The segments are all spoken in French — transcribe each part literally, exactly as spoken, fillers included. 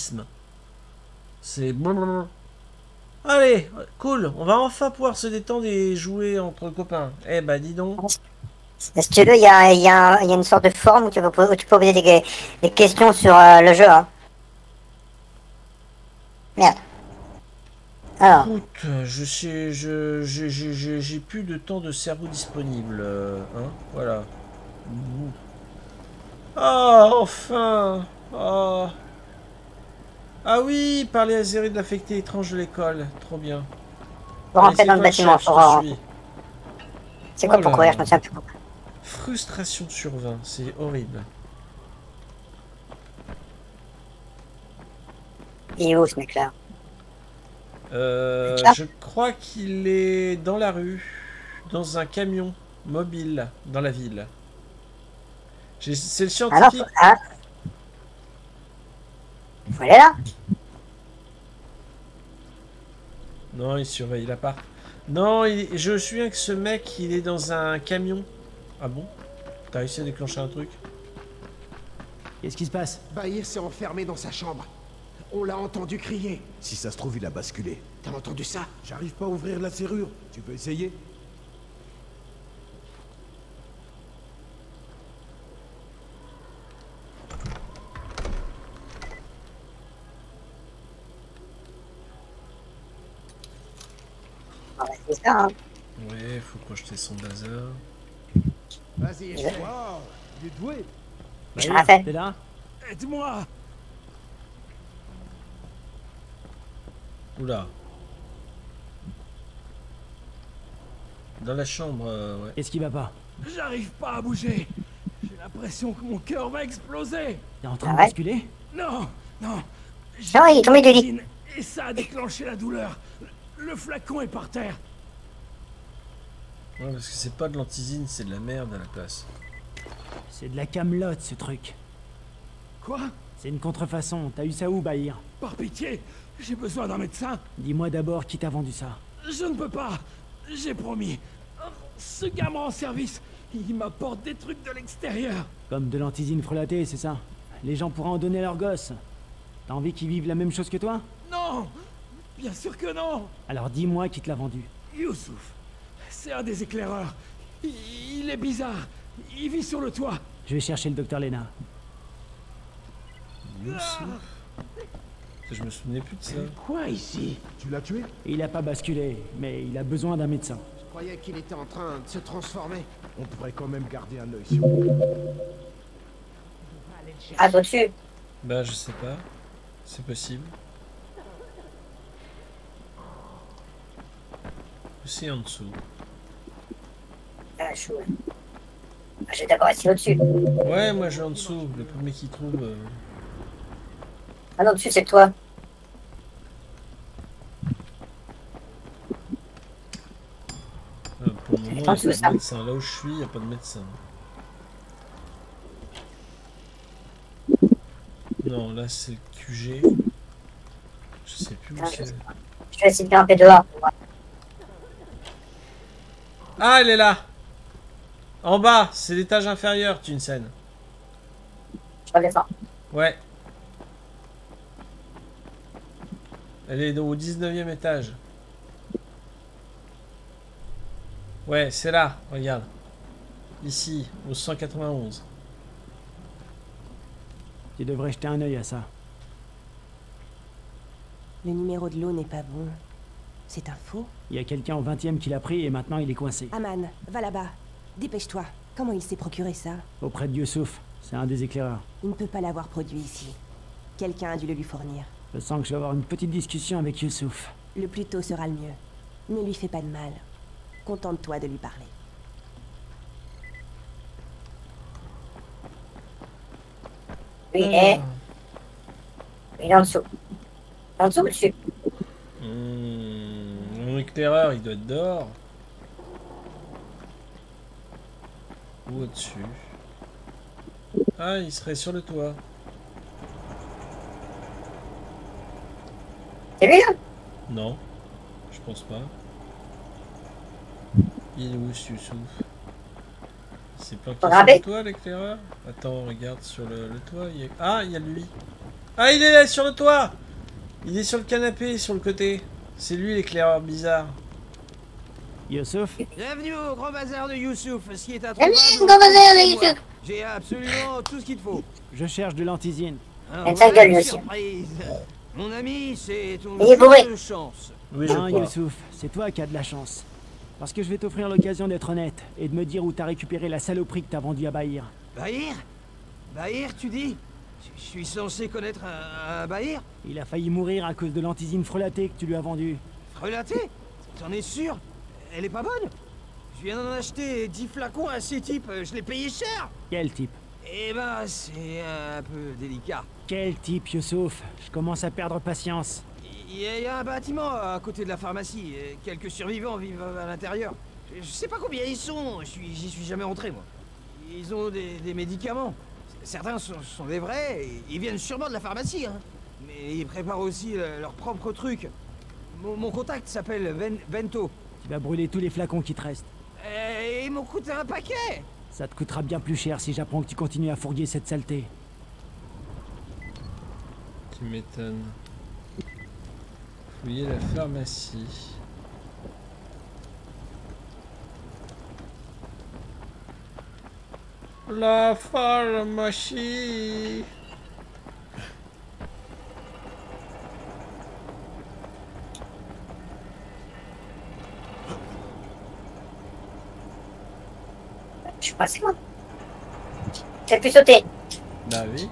mutisme. C'est... Allez, cool, on va enfin pouvoir se détendre et jouer entre copains. Eh bah dis donc. Si tu veux, il y a, y, a, y a une sorte de forme où tu peux, où tu peux poser des, des questions sur euh, le jeu. Hein. Merde. Alors. Écoute, je sais, je, je, je, je, j'ai plus de temps de cerveau disponible. Euh, hein, voilà. Ah, oh, enfin. Oh. Ah oui, parler à Zéry de l'affecté étrange de l'école. Trop bien. Pour rentrer dans le bâtiment, faut voir. C'est quoi oh pour courir, je me souviens plus. Frustration sur vingt, c'est horrible. Il est où ce mec-là? euh, Je crois qu'il est dans la rue, dans un camion mobile, dans la ville. C'est le scientifique. Alors, ah. Faut aller là? Non, il surveille l'appart. Non, il... je me souviens que ce mec, il est dans un camion. Ah bon? T'as réussi à déclencher un truc? Qu'est-ce qui se passe? Bahir s'est enfermé dans sa chambre. On l'a entendu crier. Si ça se trouve, il a basculé. T'as entendu ça? J'arrive pas à ouvrir la serrure. Tu peux essayer? C'est ça, hein. Ouais, faut projeter son bazar. Vas-y, wow, il est doué. Je l'ai fait. T'es là? Aide-moi. Oula. Dans la chambre, euh, ouais. Qu'est-ce qui va pas? J'arrive pas à bouger. J'ai l'impression que mon cœur va exploser. T'es en train Ah de ouais? basculer? Non, non. Non, il est tombé du lit. Et ça a déclenché la douleur. Le flacon est par terre. Ouais, parce que c'est pas de l'antisine, c'est de la merde à la place. C'est de la camelote ce truc. Quoi? C'est une contrefaçon. T'as eu ça où, Bahir? Par pitié, j'ai besoin d'un médecin. Dis-moi d'abord qui t'a vendu ça. Je ne peux pas. J'ai promis. Ce gars me rend service. Il m'apporte des trucs de l'extérieur. Comme de l'antisine frelatée, c'est ça? Les gens pourraient en donner à leurs gosses. T'as envie qu'ils vivent la même chose que toi? Non! Bien sûr que non! Alors dis-moi qui te l'a vendu. Youssouf. C'est un des éclaireurs. Il, il est bizarre. Il vit sur le toit. Je vais chercher le docteur Lena. Youssouf. Je me souvenais plus de ça. Quoi ici? Tu l'as tué? Il a pas basculé, mais il a besoin d'un médecin. Je croyais qu'il était en train de se transformer. On pourrait quand même garder un œil sur lui. Ah, au-dessus. Bah, je sais pas. C'est possible. C'est en dessous. Ah, chou. Ah, j'ai d'abord essayé au-dessus. Ouais, moi je vais en dessous. Le premier qui trouve. Euh... Ah non, au-dessus, c'est toi. Ah, pour le moment, il n'y a pas c'est de ça. médecin. Là où je suis, il n'y a pas de médecin. Non, là c'est le Q G. Je sais plus où Ah, c'est. Je vais essayer de grimper dehors. Ah, elle est là! En bas, c'est l'étage inférieur, Tunsen. Je redescends. Ouais. Elle est au dix-neuvième étage. Ouais, c'est là, regarde. Ici, au cent quatre-vingt-onze. Tu devrais jeter un œil à ça. Le numéro de l'eau n'est pas bon. C'est un faux? Il y a quelqu'un au vingtième qui l'a pris et maintenant il est coincé. Aman, va là-bas. Dépêche-toi. Comment il s'est procuré ça? Auprès de Youssouf. C'est un des éclaireurs. Il ne peut pas l'avoir produit ici. Quelqu'un a dû le lui fournir. Je sens que je vais avoir une petite discussion avec Youssouf. Le plus tôt sera le mieux. Ne lui fais pas de mal. Contente-toi de lui parler. Oui, et... Il est en dessous. En dessous ou dessus? Mmh, mon éclaireur, il doit être dehors. Ou au-dessus. Ah, il serait sur le toit. C'est lui, là? Non, je pense pas. Il est où, ce Youssouf? C'est planqué sur le toit, l'éclaireur? Attends, regarde sur le, le toit. Il y a... Ah, il y a lui. Ah, il est là, sur le toit. Il est sur le canapé, sur le côté. C'est lui l'éclaireur bizarre. Youssouf, Bienvenue au grand bazar de Youssouf. Ce qui est Bienvenue introuvable... au grand bazar de Youssouf. J'ai absolument tout ce qu'il te faut. je cherche de l'antisine. Un Elle sale gueule, lui vrai aussi. surprise. Mon ami, c'est ton Il est bourré. jeu de chance. Oui, je Hein, crois. Youssouf, c'est toi qui as de la chance. Parce que je vais t'offrir l'occasion d'être honnête et de me dire où t'as récupéré la saloperie que t'as vendue à Bahir. Bahir Bahir, tu dis? Je suis censé connaître un, un Bahir? Il a failli mourir à cause de l'antisine frelatée que tu lui as vendue. Frelaté? T'en es sûr? Elle est pas bonne? Je viens d'en acheter dix flacons à ces types, je l'ai payé cher! Quel type? Eh ben, c'est un peu délicat. Quel type, Youssouf? Je commence à perdre patience. Il y, a- il y a un bâtiment à côté de la pharmacie, et quelques survivants vivent à l'intérieur. Je, je sais pas combien ils sont, je suis- j'y suis jamais entré moi. Ils ont des, des médicaments. Certains sont, sont des vrais, et ils viennent sûrement de la pharmacie, hein. Mais ils préparent aussi euh, leurs propres trucs. Mon, mon contact s'appelle Ben- Bento. Tu vas brûler tous les flacons qui te restent. Et ils m'ont coûté un paquet. Ça te coûtera bien plus cher si j'apprends que tu continues à fourguer cette saleté. Tu m'étonnes. Fouiller la pharmacie. La pharmacie. Je suis passé loin. J'ai pu sauter. Bah oui.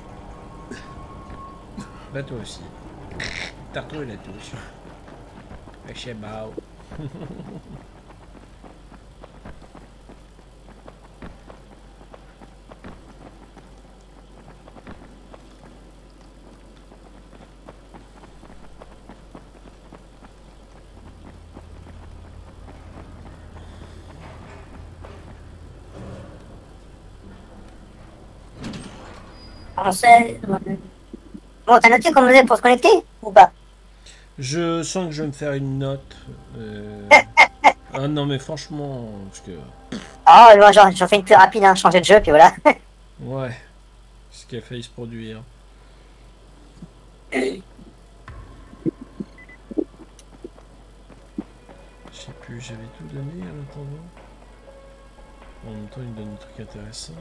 Bah toi aussi. T'as retrouvé la touche. Je sais pas. Français. Bon, t'as noté comment on faisait pour se connecter ou pas? Je sens que je vais me faire une note. Euh... ah non mais franchement, parce que... Oh, moi j'en j'en fais une plus rapide, hein, changer de jeu, puis voilà. Ouais. Ce qui a failli se produire. Je sais plus, j'avais tout donné en attendant. En même temps, il me donne des trucs intéressants.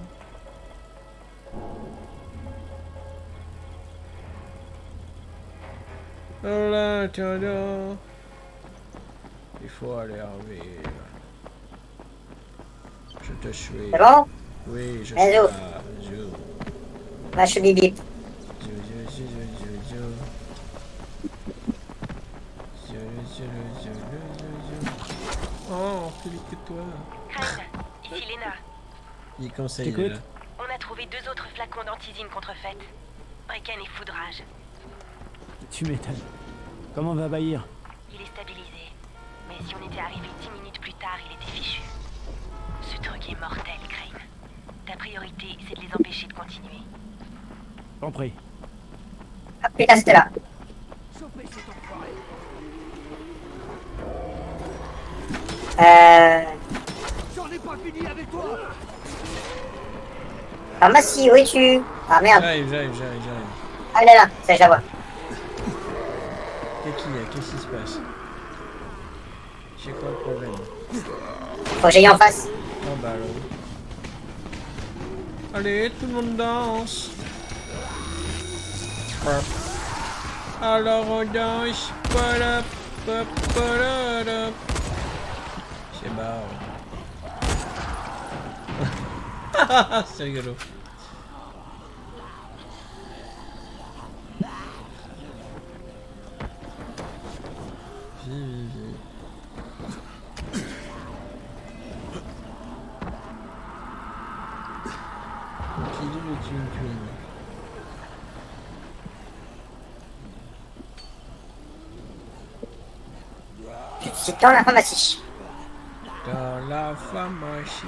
Oh là, tiens là. Il faut aller arriver. Je te suis. C'est bon? Oui, je suis Hello. là. Je... Bah, je suis bibi. Je, je, je, je, je, je. Je, je, je, je, je, je. Oh, plus vite que toi. Crane, ici Léna. Il conseille. T'écoutes? là. On a trouvé deux autres flacons d'antisine contrefaite. Brecken et Foudrage. Tu m'étonnes. Comment va Bahir? Il est stabilisé. Mais si on était arrivé dix minutes plus tard, il était fichu. Ce truc est mortel, Crane. Ta priorité, c'est de les empêcher de continuer. Compris. Ah putain, c'était là. Chopez cet enfoiré. Euh. J'en ai pas fini avec toi. Pharmacie, où es-tu? Ah merde. J'arrive, j'arrive, j'arrive, j'arrive. Ah là là, ça je la vois. Qu'est-ce qu'il y a? Qu'est-ce qui se passe? C'est quoi le problème? Faut que j'aille en face. Oh bah alors. Allez, tout le monde danse. Hop. Alors on danse. Voilà, pop, voilà, là. C'est marrant. C'est rigolo. Vie, vie, vie. Qui dit le Twin Twin? C'est dans la pharmacie. Dans la pharmacie.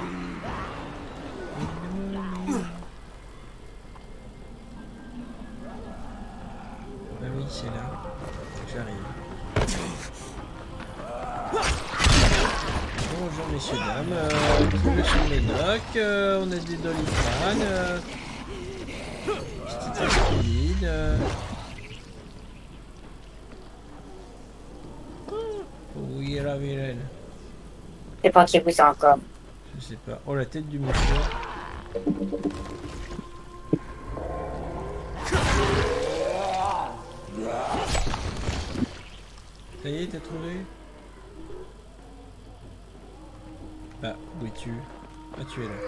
Ah oui, c'est là. J'arrive. Bonjour messieurs, dames. Euh, je suis Médoc. Euh, on a des doliprane. Euh, petite aspirine. vilain. Oui, la vilaine. C'est pas qui pousse encore. Je sais pas. Oh, la tête du monsieur. Ça y est, t'as trouvé? Ah, où es-tu? Ah, tu es là.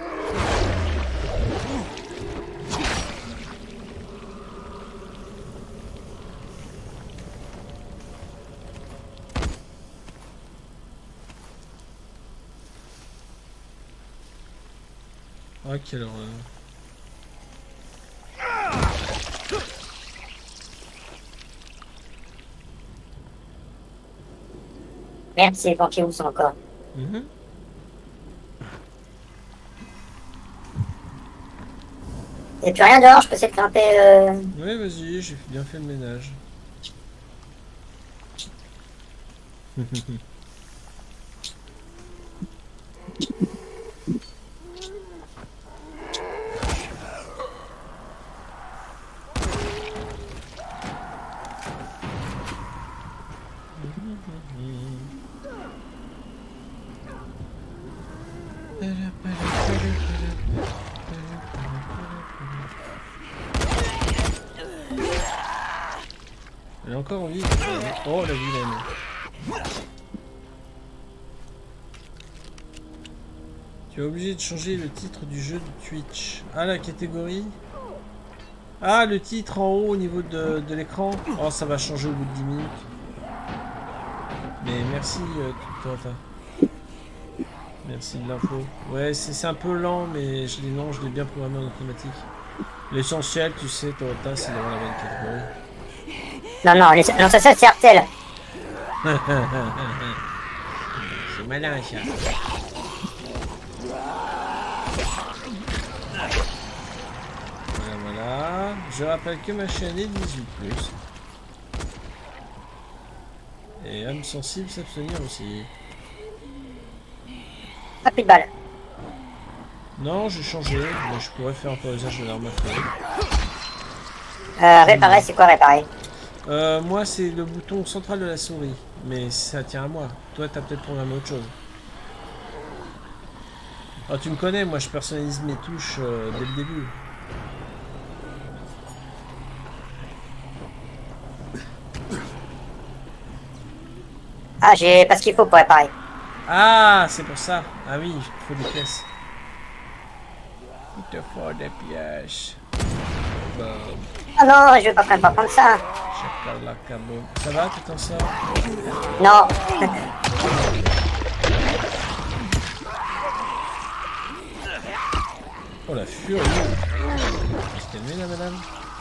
Ah, quelle horreur. Merde, c'est pas qui pousse encore. Mm-hmm. Y'a plus rien dehors, je peux essayer de grimper. Euh... Ouais, vas-y, j'ai bien fait le ménage. Elle est encore en vie. Oh, la vilaine. Tu es obligé de changer le titre du jeu de Twitch. Ah, la catégorie. Ah, le titre en haut au niveau de, de l'écran. Oh, ça va changer au bout de dix minutes. Mais merci, euh, Torata. Merci de l'info. Ouais, c'est un peu lent, mais je l'ai non, je l'ai bien programmé en automatique. L'essentiel, tu sais, Torata, c'est d'avoir la bonne catégorie. Non, non, les... non, ça, ça c'est Artel. C'est malin, ça. Voilà, voilà. Je rappelle que ma chaîne est dix-huit plus. Et âme sensible s'abstenir aussi. Ah, plus de balles. Non, j'ai changé, mais je pourrais faire un peu usage de l'arme à feu. Euh, réparer, c'est quoi réparer? Euh, moi, c'est le bouton central de la souris. Mais ça tient à moi. Toi, t'as peut-être programmé autre chose. Oh, tu me connais, moi, je personnalise mes touches euh, dès le début. Ah, j'ai pas ce qu'il faut pour réparer. Ah, c'est pour ça. Ah oui, il faut des pièces. Il te faut des pièces. Bon. Ah non, je veux pas quand même pas prendre ça. Chakalaka boum. Ça va, tu t'en sors? Non. Oh la furie. Se calmer là, madame.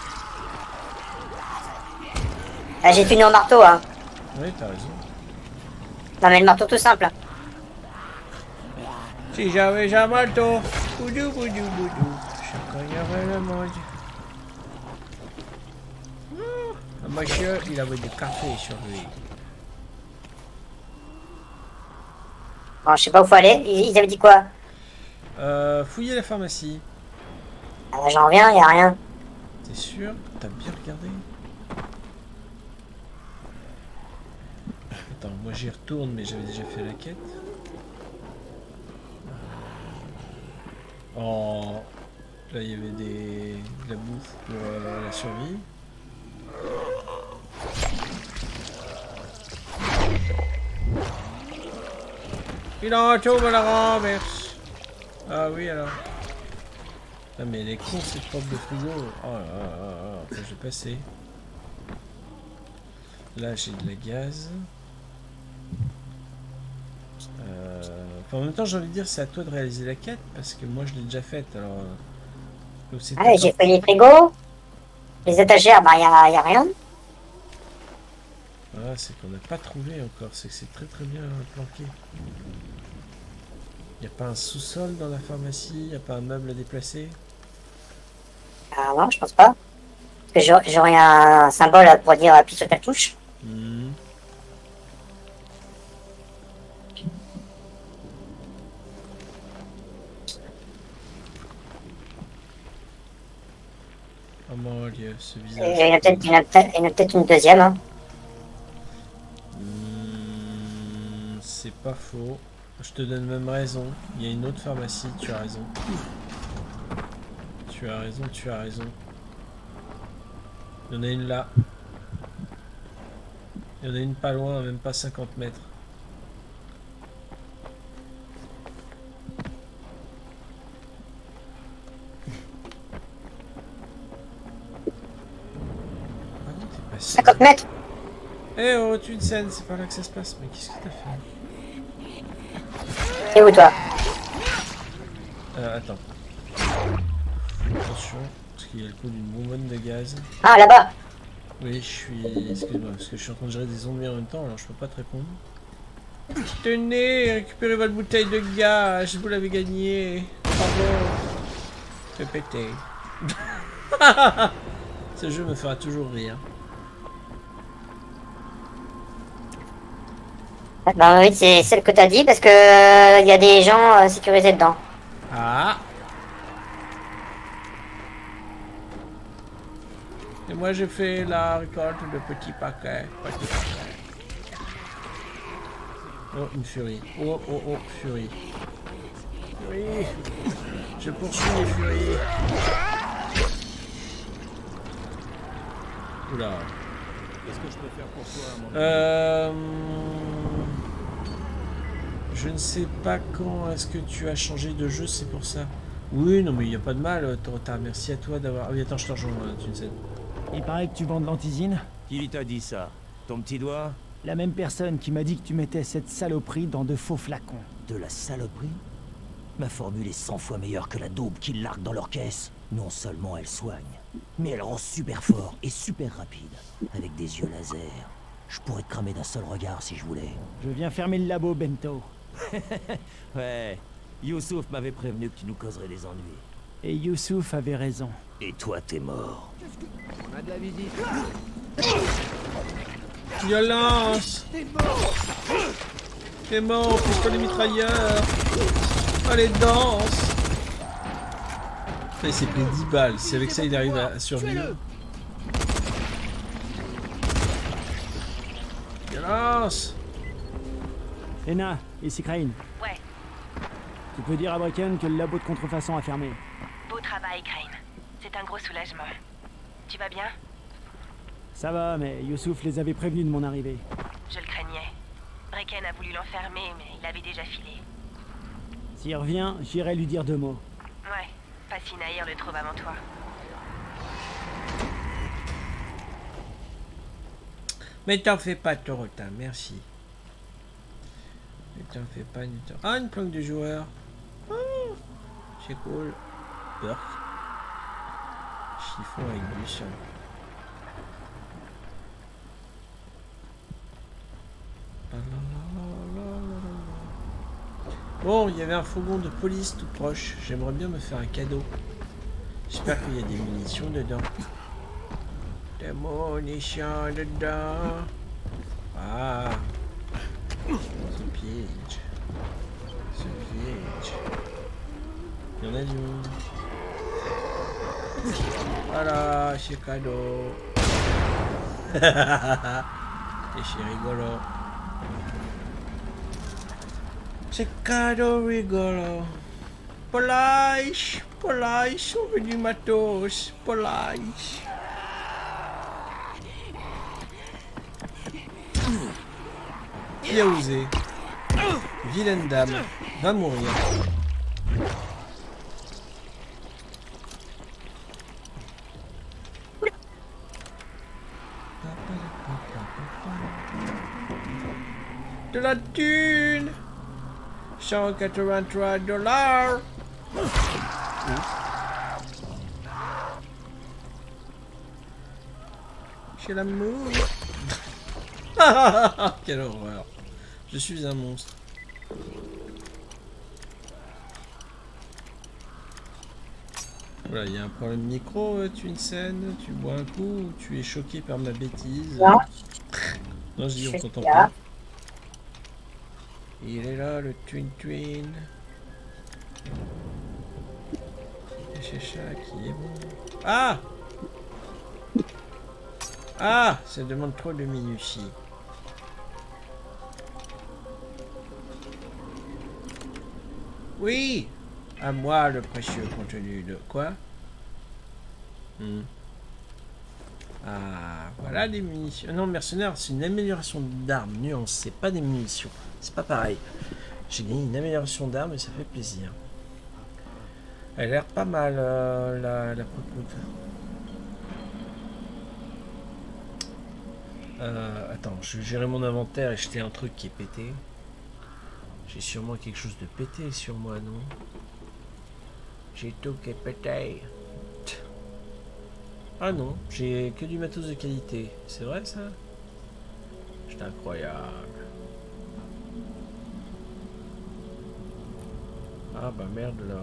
Ah, j'ai fini au marteau, hein. Oui, t'as raison. Non, mais le marteau tout simple. Si j'avais un marteau. Boudou, boudou, boudou. Chacun y avait le monde. Le monsieur, il avait du café sur lui. Bon, je sais pas où faut aller. Ils, ils avaient dit quoi? Euh, fouiller la pharmacie. Ah, j'en reviens, y a rien. T'es sûr? T'as bien regardé? Attends, moi j'y retourne, mais j'avais déjà fait la quête. Oh, là il y avait des... de la bouffe pour euh, la survie. Il en tombe à la renverse. Ah oui alors. Ah mais elle est con cette porte de frigo. Oh là là là là, faut que je vais passer. Là j'ai de la gaz. Euh... Enfin, en même temps j'ai envie de dire c'est à toi de réaliser la quête parce que moi je l'ai déjà faite alors. Ah, j'ai fait les frigos. Les étagères, bah y a, y a rien. Ah, c'est qu'on n'a pas trouvé encore, c'est que c'est très très bien planqué. Y a pas un sous-sol dans la pharmacie, y a pas un meuble à déplacer? Ah non, je pense pas. Parce que j'aurais un symbole pour dire appuie sur ta touche. Mmh. Oh mon dieu, ce Il visage. y en a peut-être une, peut peut une deuxième. Hein. Hmm, c'est pas faux. Je te donne même raison. Il y a une autre pharmacie, tu as raison. Tu as raison, tu as raison. Il y en a une là. Il y en a une pas loin, même pas cinquante mètres. Ah non, t'es pas si... cinquante mètres. Eh oh, tu une scène, c'est pas là que ça se passe. Mais qu'est-ce que t'as fait? Et où toi? Euh, attends. Attention, parce qu'il y a le coup d'une bonbonne de gaz. Ah, là-bas. Oui, je suis... Excuse-moi, parce que je suis en train de gérer des zombies en même temps, alors je peux pas te répondre. Tenez, récupérez votre bouteille de gaz, vous l'avez gagné. Bravo. Fais péter. Ce jeu me fera toujours rire. Ben oui, c'est celle que t'as dit parce que il euh, y a des gens euh, sécurisés dedans. Ah. Et moi j'ai fait la récolte de petits paquets. Petits paquets. Oh, une furie. Oh, oh, oh, furie. Furie. Je poursuis les furies. Oula. Qu'est-ce que je peux faire pour toi, mon Euh... Je ne sais pas quand est-ce que tu as changé de jeu, c'est pour ça. Oui, non mais il n'y a pas de mal, Torota. Merci à toi d'avoir... Ah oui, attends, je te rejoins, tu ne sais. Il paraît que tu vends de l'antisine. Qui t'a dit ça? Ton petit doigt? La même personne qui m'a dit que tu mettais cette saloperie dans de faux flacons. De la saloperie? Ma formule est cent fois meilleure que la daube qu'ils larguent dans leur caisse. Non seulement elle soigne, mais elle rend super fort et super rapide. Avec des yeux laser. Je pourrais te cramer d'un seul regard si je voulais. Je viens fermer le labo, Bento. Ouais, Youssouf m'avait prévenu que tu nous causerais des ennuis. Et Youssouf avait raison. Et toi, t'es mort. On a de la visite. Violence. T'es mort, pousse pas les mitrailleurs. Allez, danse. Il s'est pris dix balles. Si avec ça il arrive à survivre. Violence. Lena, ici Crane. Ouais, Tu peux dire à Brecken que le labo de contrefaçon a fermé. beau travail, Crane. C'est un gros soulagement. Tu vas bien? Ça va, mais Youssouf les avait prévenus de mon arrivée. Je le craignais. Brecken a voulu l'enfermer, mais il avait déjà filé. S'il revient, j'irai lui dire deux mots. Ouais, Fascinaïr le trouve avant toi. Mais t'en fais pas, Torota, merci. Ne t'en fais pas, ne t'en... Ah, une planque de joueur. Oh, c'est cool. Burk. Chiffon avec du sang. Bon, il y avait un fourgon de police tout proche. J'aimerais bien me faire un cadeau. J'espère qu'il y a des munitions dedans. Des munitions dedans. Ah. Ce piège. Ce piège. Il y en a du monde. Voilà, c'est cadeau. Et c'est rigolo. C'est cadeau rigolo. Police, police, sauve du matos, police. Qui a osé? Vilaine dame, va mourir. De la thune. cent quatre-vingt-trois dollars. J'ai l'amour. Quelle horreur. Je suis un monstre. Voilà, il y a un problème micro, tu une scène, tu bois un coup, ou tu es choqué par ma bêtise. Non. Non, je dis, on Je t'entend suis là. pas. Il est là, le Twin Twin. Et c'est ça qui est bon. Ah! Ah, ça demande trop de minutie. Oui, à moi le précieux contenu de quoi? hmm. Ah, voilà des munitions. Non, mercenaire, c'est une amélioration d'armes. Nuance, c'est pas des munitions. C'est pas pareil. J'ai gagné une amélioration d'armes et ça fait plaisir. Elle a l'air pas mal, euh, la, la prout-prout. Euh, attends, je vais gérer mon inventaire et jeter un truc qui est pété. J'ai sûrement quelque chose de pété sur moi, non? J'ai tout qui est pété. Ah non, j'ai que du matos de qualité. C'est vrai ça? C'est incroyable. Ah bah merde là.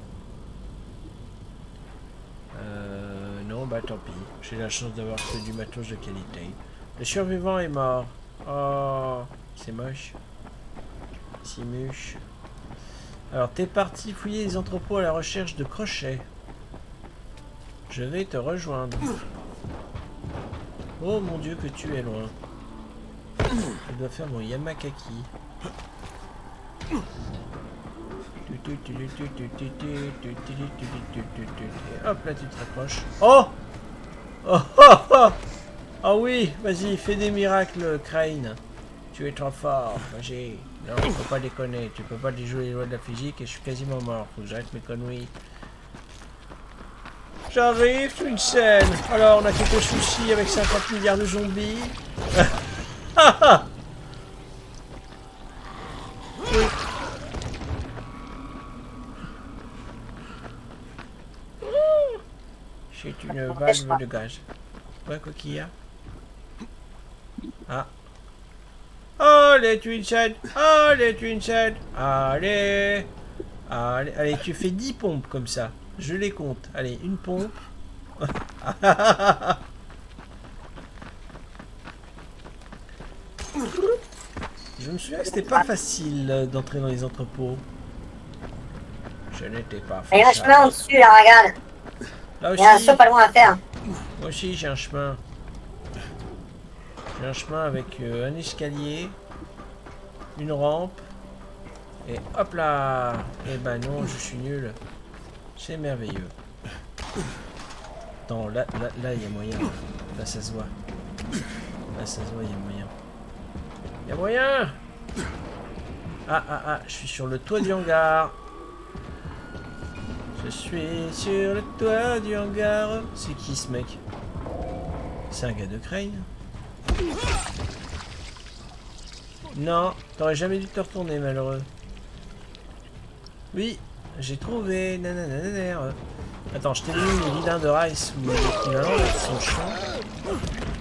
Euh, non bah tant pis. J'ai la chance d'avoir que du matos de qualité. Le survivant est mort. Oh, c'est moche. Si moche. Alors t'es parti fouiller les entrepôts à la recherche de crochets. Je vais te rejoindre. Oh mon dieu que tu es loin. Je dois faire mon Yamakaki. Hop là tu te rapproches. Oh oh oh oh oh oui, vas-y, fais des miracles, Crane. Tu es trop fort, j'ai. Non, faut pas déconner, tu peux pas déjouer les lois de la physique et je suis quasiment mort. Faut que j'arrête mes conneries. J'arrive, une scène. Alors, on a quelques soucis avec cinquante milliards de zombies. Oui. C'est une valve de gaz. Ouais, quoi qu'il y a? Ah. Allez, tu une scène. Allez, tu une scène. Allez. Allez, allez, tu fais dix pompes comme ça. Je les compte. Allez, une pompe. Je me souviens que c'était pas facile d'entrer dans les entrepôts. Je n'étais pas Il y a un chemin en dessus là, regarde. Là Il y a un aussi, saut pas loin à faire. moi aussi j'ai un chemin. J'ai un chemin avec euh, un escalier, une rampe. Et hop là. Eh ben non, je suis nul. C'est merveilleux. Attends, là, là, là, il y a moyen. Là, ça se voit. Là, ça se voit, il y a moyen. Il y a moyen. Ah, ah, ah, je suis sur le toit du hangar. Je suis sur le toit du hangar. C'est qui, ce mec? C'est un gars de Crane? Non, t'aurais jamais dû te retourner, malheureux. Oui. J'ai trouvé. Nanana. Attends, je t'ai mis les vilains de Rice ou l'équivalent qui sont chiants.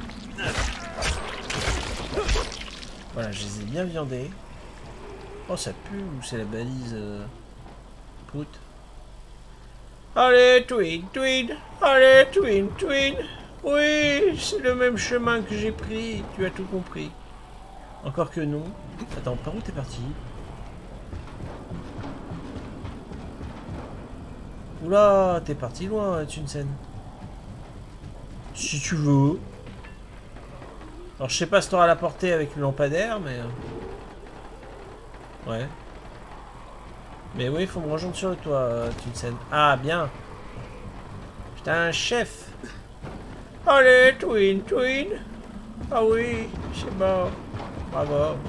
Voilà, je les ai bien viandés. Oh, ça pue ou c'est la balise euh... prout? Allez, Twin, Twin. Allez, Twin, Twin. Oui, c'est le même chemin que j'ai pris. Tu as tout compris. Encore que non. Attends, par où t'es parti? Oula, t'es parti loin, Tunsen. Si tu veux. Alors, je sais pas si t'auras la portée avec le lampadaire, mais... Ouais. Mais oui, il faut me rejoindre sur le toit, Tunsen. Ah, bien. Putain, chef. Allez, Twin, Twin. Ah oui, c'est mort. Bravo.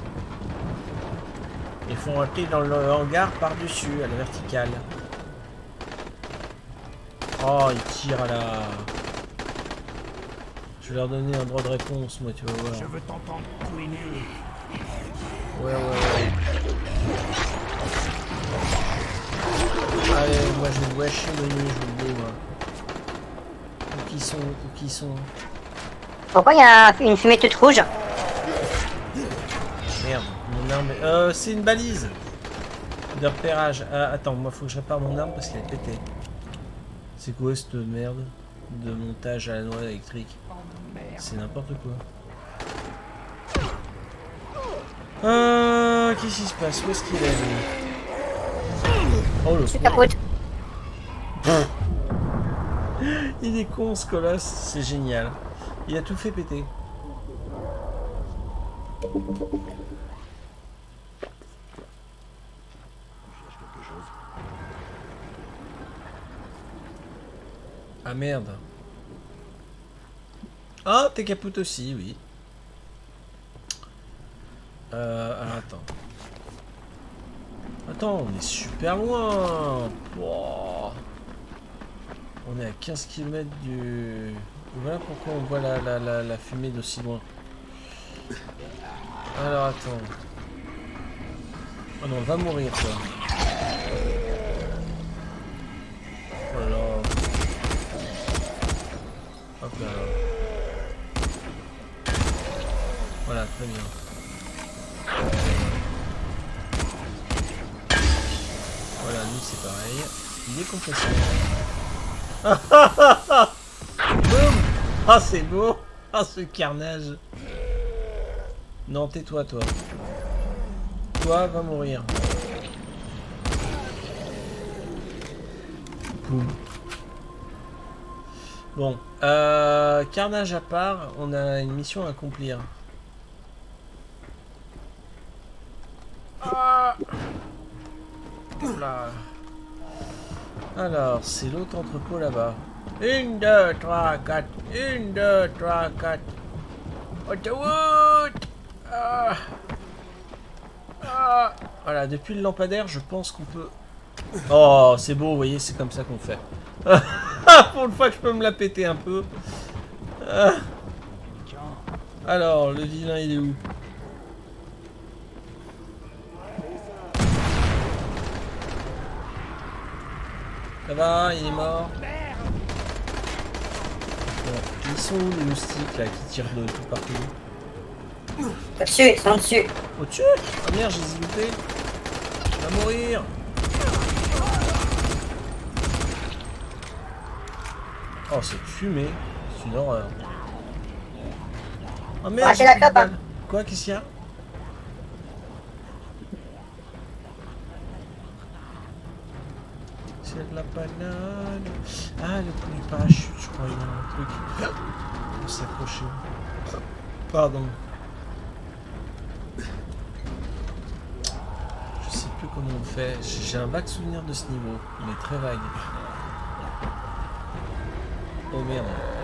Il faut rentrer dans le hangar par-dessus, à la verticale. Oh, il tire à la... Je vais leur donner un droit de réponse, moi, tu vas voir. Je veux t'entendre couiner. Ouais, ouais, ouais. Allez, moi, je vais wesh le nez, je vous le dis, moi. Où qu'ils sont, où qu'ils sont. Pourquoi il y a une fumée toute rouge? Merde, mon arme... est- Euh, c'est une balise de repérage. Ah, attends, moi, faut que je répare mon arme parce qu'elle est pétée. C'est quoi cette merde de montage à la noix électrique? C'est n'importe quoi. Euh, qu'est-ce qui se passe? Où est-ce qu'il est, lui? Oh, le C'est con. capote. Il est con, ce colosse. C'est génial. Il a tout fait péter. Ah merde. Ah, t'es capote aussi, oui. Euh, alors attends. Attends, on est super loin. Wow. On est à quinze kilomètres du... Voilà pourquoi on voit la, la, la, la fumée d'aussi loin. Alors attends. Oh non, on va mourir toi. Voilà. Hop là. Voilà, très bien. Voilà, nous c'est pareil. Décompression. Boum. Ah, c'est beau. Ah, ce carnage. Non, tais-toi, toi. Toi, va mourir. Boum. Bon, euh, carnage à part, on a une mission à accomplir. Ah. Là. Alors, c'est l'autre entrepôt là-bas. Une, deux, trois, quatre. Une, deux, trois, quatre. Autoroute. Ah. Ah. Voilà, depuis le lampadaire, je pense qu'on peut... Oh, c'est beau, vous voyez, c'est comme ça qu'on fait. Pour une fois que je peux me la péter un peu. Ah. Alors, le vilain, il est où? Ça va, il est mort. Bon, ils sont où les moustiques là qui tirent de tout partout? Au-dessus, ils sont au-dessus. Au-dessus? Ah merde, j'ai zéloupé. Il va mourir. Oh, cette fumée, c'est une horreur. Oh merde, Arrêtez la clope, hein. Quoi, qu'est-ce qu'il y a? C'est de la banane. Ah, le coup du parachute, je crois, il y a un truc. On s'est accroché. Pardon. Je sais plus comment on fait. J'ai un vague souvenir de ce niveau, mais très vague. Oh merde.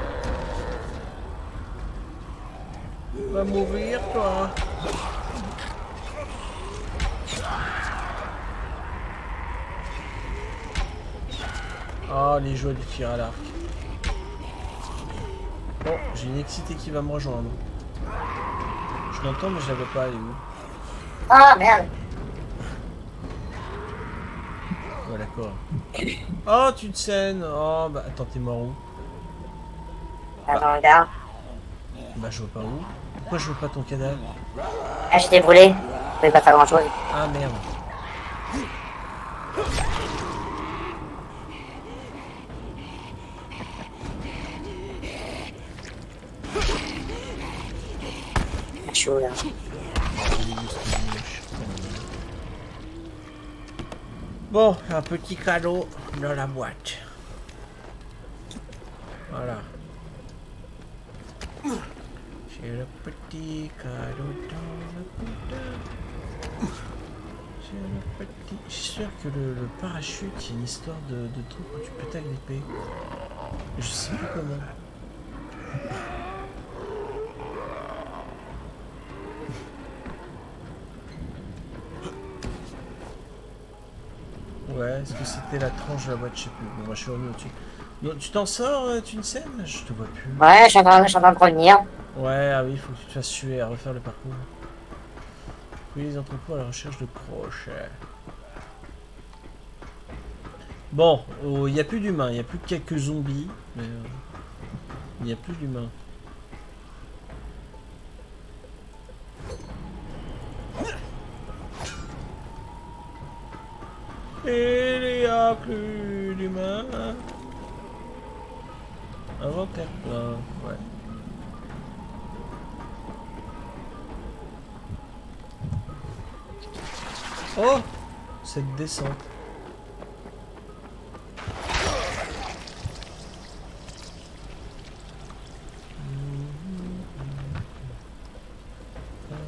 Va mourir, toi. Oh, les joies du tir à l'arc. Bon, j'ai une excitée qui va me rejoindre. Je l'entends, mais je la vois pas, elle est où? Ah merde. Ouais, d'accord. Oh, tu te saignes. Oh, bah attends, t'es mort où? Attends, regarde. Bah, je vois pas où. Pourquoi je vois pas ton cadavre? Ah, j'étais brûlé. Je pouvais pas faire grand chose. Ah, merde. Chaud là. Bon, un petit cadeau dans la boîte. Voilà. J'ai le petit cadeau dans la boîte. J'ai le petit... Je suis sûr que le, le parachute, il y a une histoire de, de truc où tu peux t'agripper. Je sais plus comment. Ouais, est-ce que c'était la tranche de la boîte? Je sais plus. Bon, moi je suis revenu au-dessus. Non, tu t'en sors, euh, tu une scène? Je te vois plus. Ouais, je suis en train, je suis en train de revenir. Ouais, ah oui, il faut que tu te fasses suer à refaire le parcours. Oui, les entrepôts à la recherche de crochets. Bon, il oh, n'y a plus d'humains, il n'y a plus que quelques zombies, mais euh, il n'y a plus d'humains. Il n'y a plus d'humains. Inventaire plein, ouais. Oh, cette descente.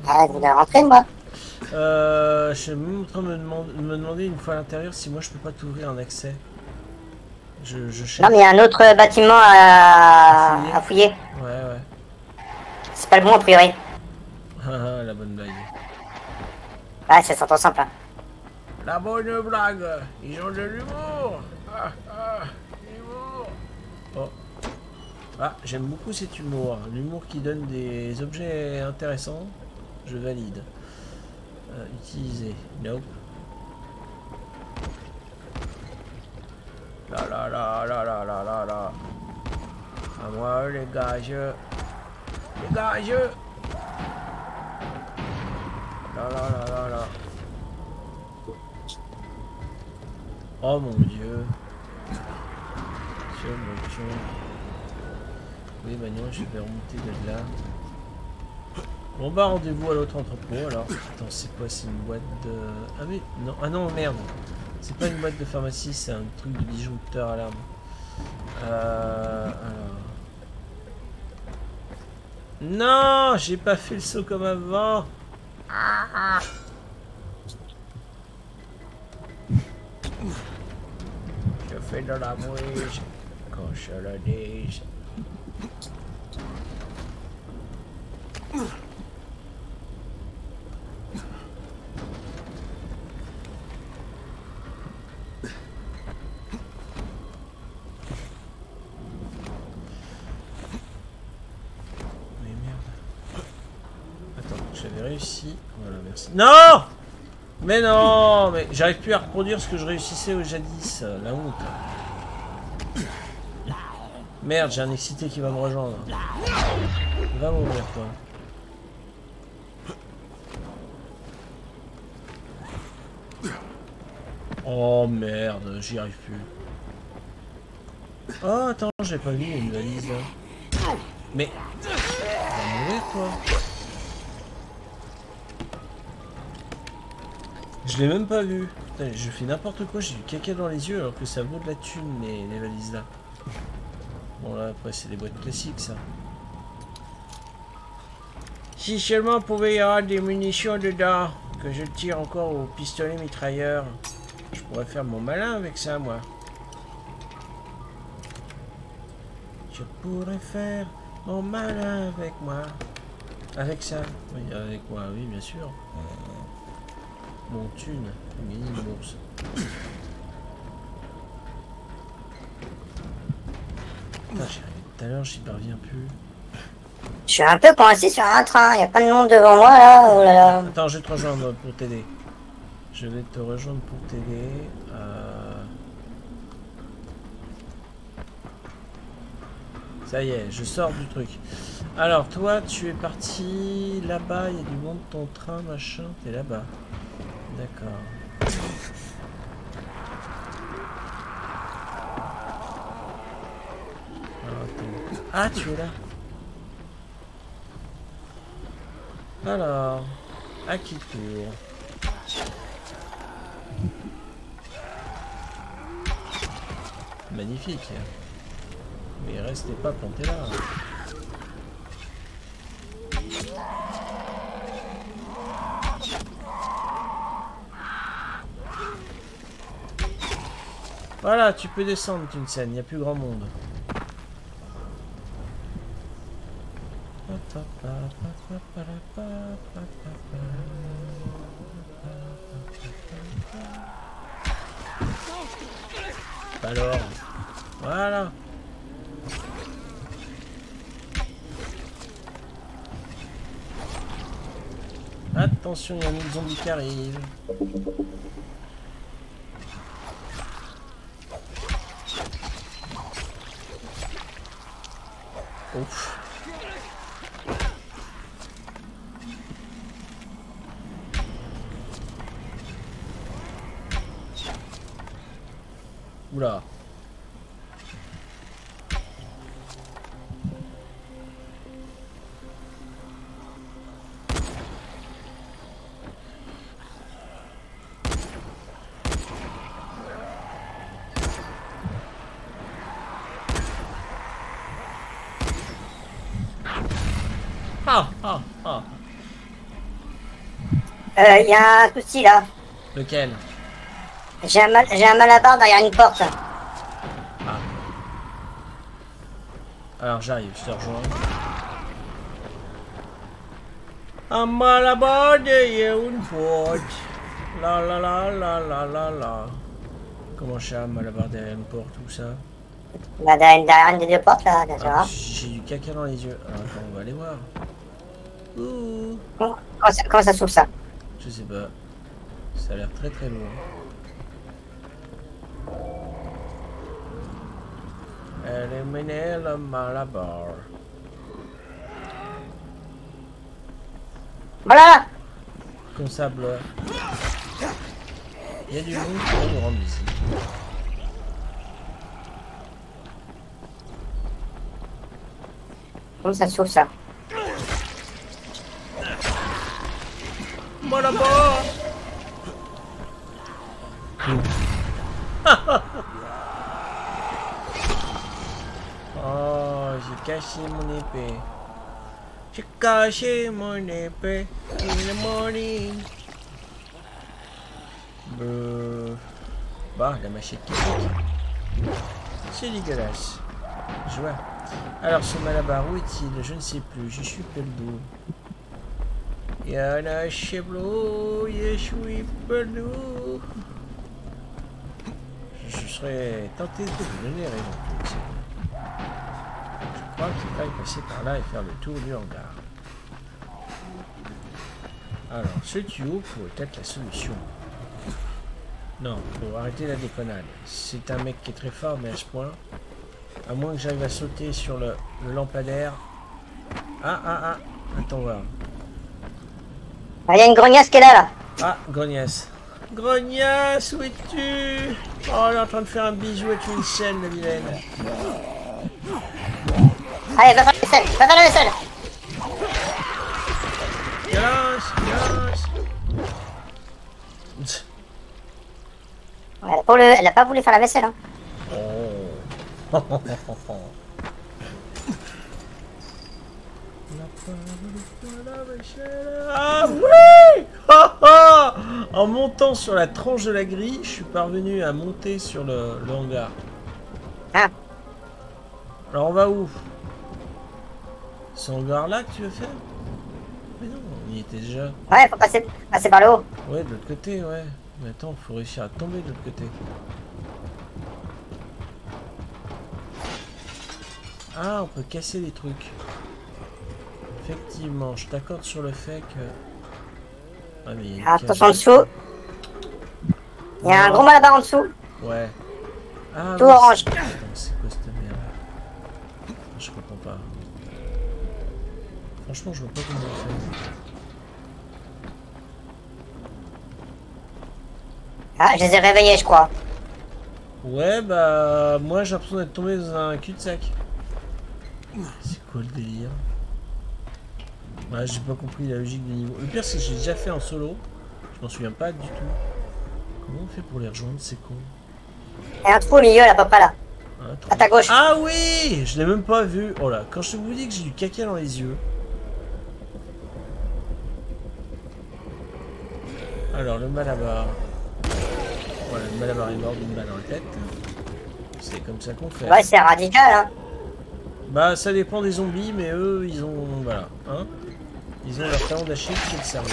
Arrête de rentrer, moi. Euh, je suis même en train de me, demand- de me demander une fois à l'intérieur si moi je peux pas t'ouvrir un accès. Je, je Non, cherche. mais il y a un autre bâtiment à, À fouiller. à fouiller. Ouais, ouais. C'est pas le bon, a priori. Ah, la bonne blague. Ouais, ça s'entend simple. Hein. La bonne blague. Ils ont de l'humour. Ah, ah, l'humour. Oh. Ah, j'aime beaucoup cet humour. L'humour qui donne des objets intéressants. Je valide. Euh, utiliser. Nope. La la la la la la la la. À moi les gages. Les gages. La la la la la. Oh mon dieu. Tiens, mon dieu. Oui, maintenant je vais remonter de là. Bon bah rendez-vous à l'autre entrepôt alors. Attends, c'est quoi? C'est une boîte de... Ah mais non, ah non merde. C'est pas une boîte de pharmacie, c'est un truc de disjoncteur à l'arme. Euh... Alors... Non, j'ai pas fait le saut comme avant. Ah. Je fais de la mouise quand je le dis. J'avais réussi. Voilà, merci. Non! Mais non! Mais j'arrive plus à reproduire ce que je réussissais au jadis. La honte. Merde, j'ai un excité qui va me rejoindre. Va mourir, toi. Oh merde, j'y arrive plus. Oh, attends, j'ai pas vu une valise là. Mais. Va mourir, toi. Je l'ai même pas vu. Putain, je fais n'importe quoi, j'ai du caca dans les yeux alors que ça vaut de la thune les, les valises là. Bon là après c'est des boîtes classiques ça. Si seulement pouvait y avoir des munitions dedans, que je tire encore au pistolet mitrailleur. Je pourrais faire mon malin avec ça moi. Je pourrais faire mon malin avec moi. Avec ça. Oui, avec moi, oui bien sûr. Mon thune, mini bourse. Putain, j'ai rien tout à l'heure, j'y parviens plus. Je suis un peu coincé sur un train, il n'y a pas de monde devant moi là, oh là là. Attends, je vais te rejoindre pour t'aider. Je vais te rejoindre pour t'aider. Euh... Ça y est, je sors du truc. Alors, toi, tu es parti là-bas, il y a du monde, ton train, machin, t'es là-bas. D'accord. Ah, tu es là. Alors, à qui tour? Magnifique. Mais restez pas planté là. Voilà, tu peux descendre, Tunsen, il n'y a plus grand monde. Alors, voilà. Attention, il y a un autre zombie qui arrive. Ouf. Oula. Ah, ah, ah. Euh, y a un souci là. Lequel? J'ai un, mal, j'ai un malabar derrière une porte. Ah. Alors j'arrive, je te rejoins. Un malabar derrière une porte. La la la la la la la. Comment ça, un malabar derrière une porte, où ça? Bah, derrière, derrière une des deux portes là, bien sûr. Ah, j'ai du caca dans les yeux. Alors attends, on va aller voir. Ouh. Comment, comment ça, comment ça s'ouvre ça? Je sais pas. Ça a l'air très très lourd. Éliminer le malabar. Voilà! Comme ça, bleu. Il y a du monde qui va nous rendre ici. Comment ça s'ouvre ça? Malabar! Oh, j'ai caché mon épée. J'ai caché mon épée in the morning. Brrr. Bah, la machette qui pique. C'est dégueulasse. Je vois. Alors, ce malabar, où est-il? Je ne sais plus. Je suis perdu. Yana Cheblo, je suis perdu. Je serais tenté de vous donner raison. Je crois qu'il faille passer par là et faire le tour du hangar. Alors, ce tuyau pourrait être la solution. Non, faut arrêter la déconnade. C'est un mec qui est très fort, mais à ce point, à moins que j'arrive à sauter sur le, le lampadaire. Ah, ah, ah, attends voir. Il y a une grognasse qui est là, là. Ah, grognasse. Grognasse, où es-tu? Oh, elle est en train de faire un bisou avec une scène, la vilaine. Allez, va faire la vaisselle, va faire la vaisselle. Violence, violence. Elle a, pas le, elle a pas voulu faire la vaisselle, hein. Oh. Ah oui. En montant sur la tranche de la grille, je suis parvenu à monter sur le, le hangar. Ah. Alors on va où? Ce hangar là que tu veux faire? Mais non, on y était déjà. Ouais, faut passer, passer par le haut. Ouais, de l'autre côté, ouais. Mais attends, faut réussir à tomber de l'autre côté. Ah, on peut casser les trucs. Effectivement, je t'accorde sur le fait que... Ah, mais il y a une Attention cage. en dessous. Il y a un gros malabar en dessous. Ouais. Ah, Tout oui, orange. c'est- Attends, c'est quoi cette merde? Je comprends pas. Franchement, je vois pas comment on fait. Ah, je les ai réveillés, je crois. Ouais, bah... Moi, j'ai l'impression d'être tombé dans un cul-de-sac. C'est quoi le délire? Ouais, j'ai pas compris la logique des niveaux. Le pire, c'est que j'ai déjà fait en solo. Je m'en souviens pas du tout. Comment on fait pour les rejoindre, c'est con? Il y a un trou au milieu, là, à peu près là. Ah, attends. À ta gauche. Ah oui! Je l'ai même pas vu. Oh là, quand je vous dis que j'ai du caca dans les yeux. Alors, le malabar. Voilà, le malabar est mort d'une balle dans la tête. C'est comme ça qu'on fait. Ouais, c'est radical, hein. Bah, ça dépend des zombies, mais eux, ils ont... Voilà, hein. Ils ont leur talon d'Achille, c'est le cerveau.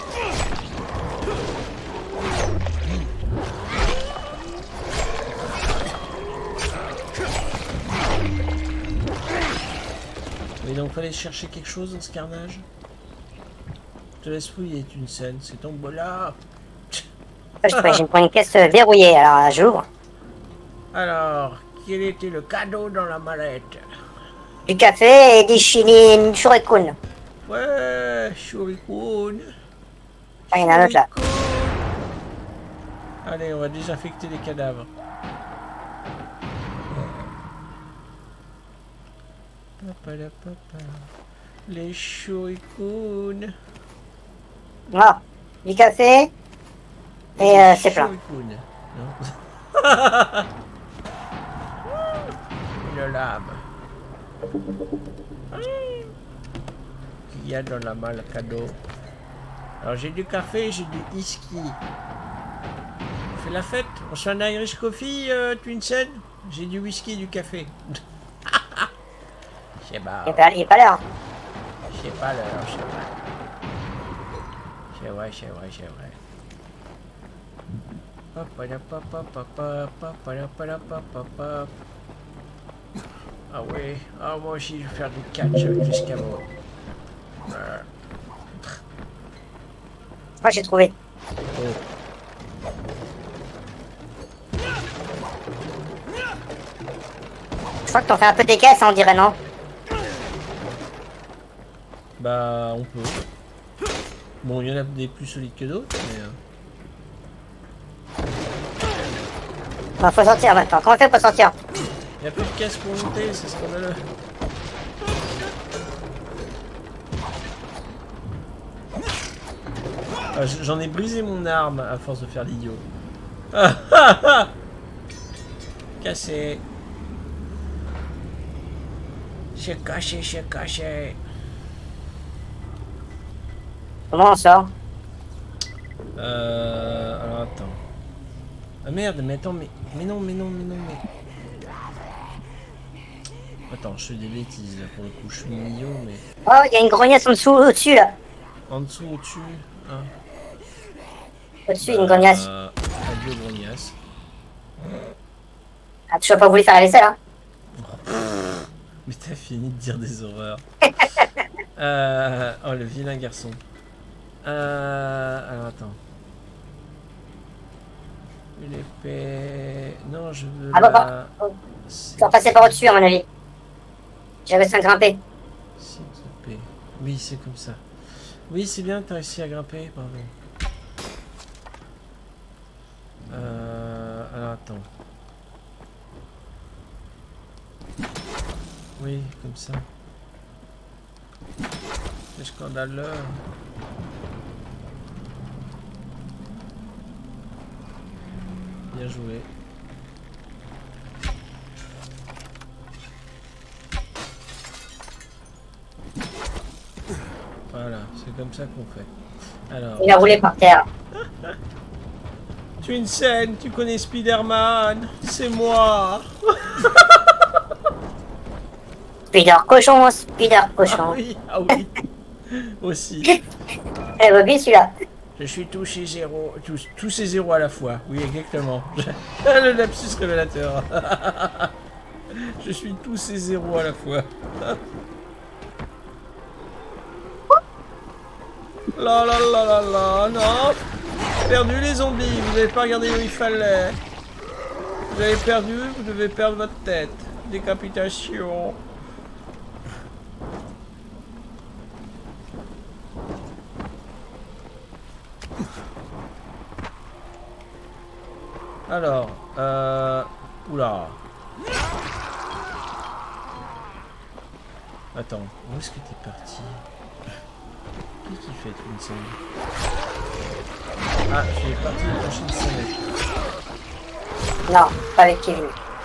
Et donc, fallait chercher quelque chose dans ce carnage. Je te laisse fouiller, une scène, c'est ton là. Je crois que je me prends une caisse euh, verrouillée, alors j'ouvre. Alors, quel était le cadeau dans la mallette? Du café et des chili shurikun. Ouais, shurikun. Ah, il y en a un autre là. Shurikun. Allez, on va désinfecter les cadavres. Les shurikun. Ah, du café et euh, c'est plein. Shurikun. Non. Une lame. Qu'il y a dans la malle cadeau? Alors j'ai du café, j'ai du whisky. On fait la fête. On se fait un Irish coffee, euh, Twinsen. J'ai du whisky et du café. Je sais pas. Il est pas, il est pas l'heure. Je sais pas l'heure, je sais pas. C'est vrai, c'est vrai, c'est vrai. Ah ouais, ah moi aussi je vais faire du catch avec l'escabeau. Euh. Moi j'ai trouvé. Oh. Je crois que t'en fais un peu des caisses, hein, on dirait, non? Bah on peut. Bon, il y en a des plus solides que d'autres, mais... Euh... Bon, faut sortir maintenant. Comment on fait pour sortir? Il n'y a plus de caisse pour monter, c'est scandaleux. Ah, j'en ai brisé mon arme à force de faire l'idiot. Ah, ah, ah. Cassé. J'ai caché, j'ai caché. Comment on sort? Euh... Alors attends. Ah merde, mais attends, mais... Mais non, mais non, mais non, mais... Attends, je fais des bêtises là pour le coup, je suis mignon, mais... Oh, il y a une grognasse en dessous, au-dessus là. En dessous, au-dessus... Hein. Au-dessus, bah, une grognasse. Euh... Adieu grognasse. Ah, tu n'as pas voulu faire la vaisselle, hein? Mais t'as fini de dire des horreurs. euh... Oh, le vilain garçon. Euh... Alors attends. Une épée... Non, je veux Ah la... bah, bah. Oh. Tu vas passer par au-dessus, à mon avis. J'avais réussi à grimper. Oui, c'est comme ça. Oui, c'est bien, t'as réussi à grimper, pardon. Euh... Alors attends. Oui, comme ça. C'est scandaleux. Bien joué. Voilà, c'est comme ça qu'on fait. Alors. Il a roulé par terre. Twinsen, tu connais Spider-Man? C'est moi. Spider cochon, Spider cochon. Ah oui, ah oui. Aussi. Elle va bien celui-là. Je suis tous ces zéros, tous, tous ces zéros à la fois. Oui, exactement. Le lapsus révélateur. Je suis tous ces zéros à la fois. La la la la la, non. Perdu les zombies, vous n'avez pas regardé où il fallait. Vous avez perdu, vous devez perdre votre tête. Décapitation. Alors, euh... Oula. Attends, où est-ce que t'es parti? Qu'est-ce qu'il fait, Twinsen? Ah, j'ai parti de prochaine scène. Non, pas avec Kevin.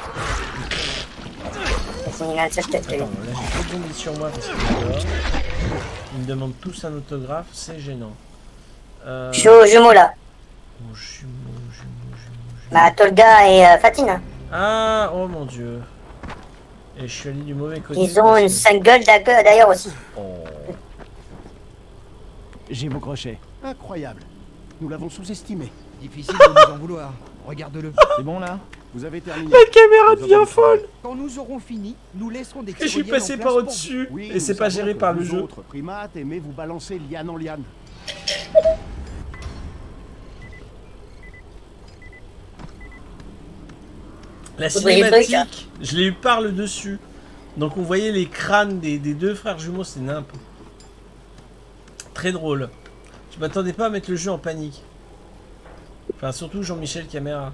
C'est une alsace tête, Kevin. Attends, là j'ai trop de zombies sur moi parce qu'il est dehors. Ils me demandent tous un autographe, c'est gênant. Euh... Je suis au jumeau là. Oh, jumeau, jumeau, jumeau, jumeau. Bah, Tolga et euh, Fatine. Ah, oh mon dieu. Et je suis allé du mauvais côté. Ils ont une single d'ailleurs aussi. Oh. J'ai mon crochet. Incroyable. Nous l'avons sous-estimé. Difficile de nous en vouloir. Regarde-le. C'est bon là? Vous avez terminé. La caméra devient folle. Quand nous aurons fini, nous laisserons des Et je suis tyroliennes passé en par place au-dessus. Oui, et c'est nous pas savons géré que par le vous jeu. autres primates aimez vous balancer liane en liane. La Vous voyez le truc, là cinématique, je l'ai eu par le dessus. Donc on voyait les crânes des, des deux frères jumeaux, c'est nimp. Très drôle. Je m'attendais pas à mettre le jeu en panique. Enfin, surtout Jean-Michel Caméra.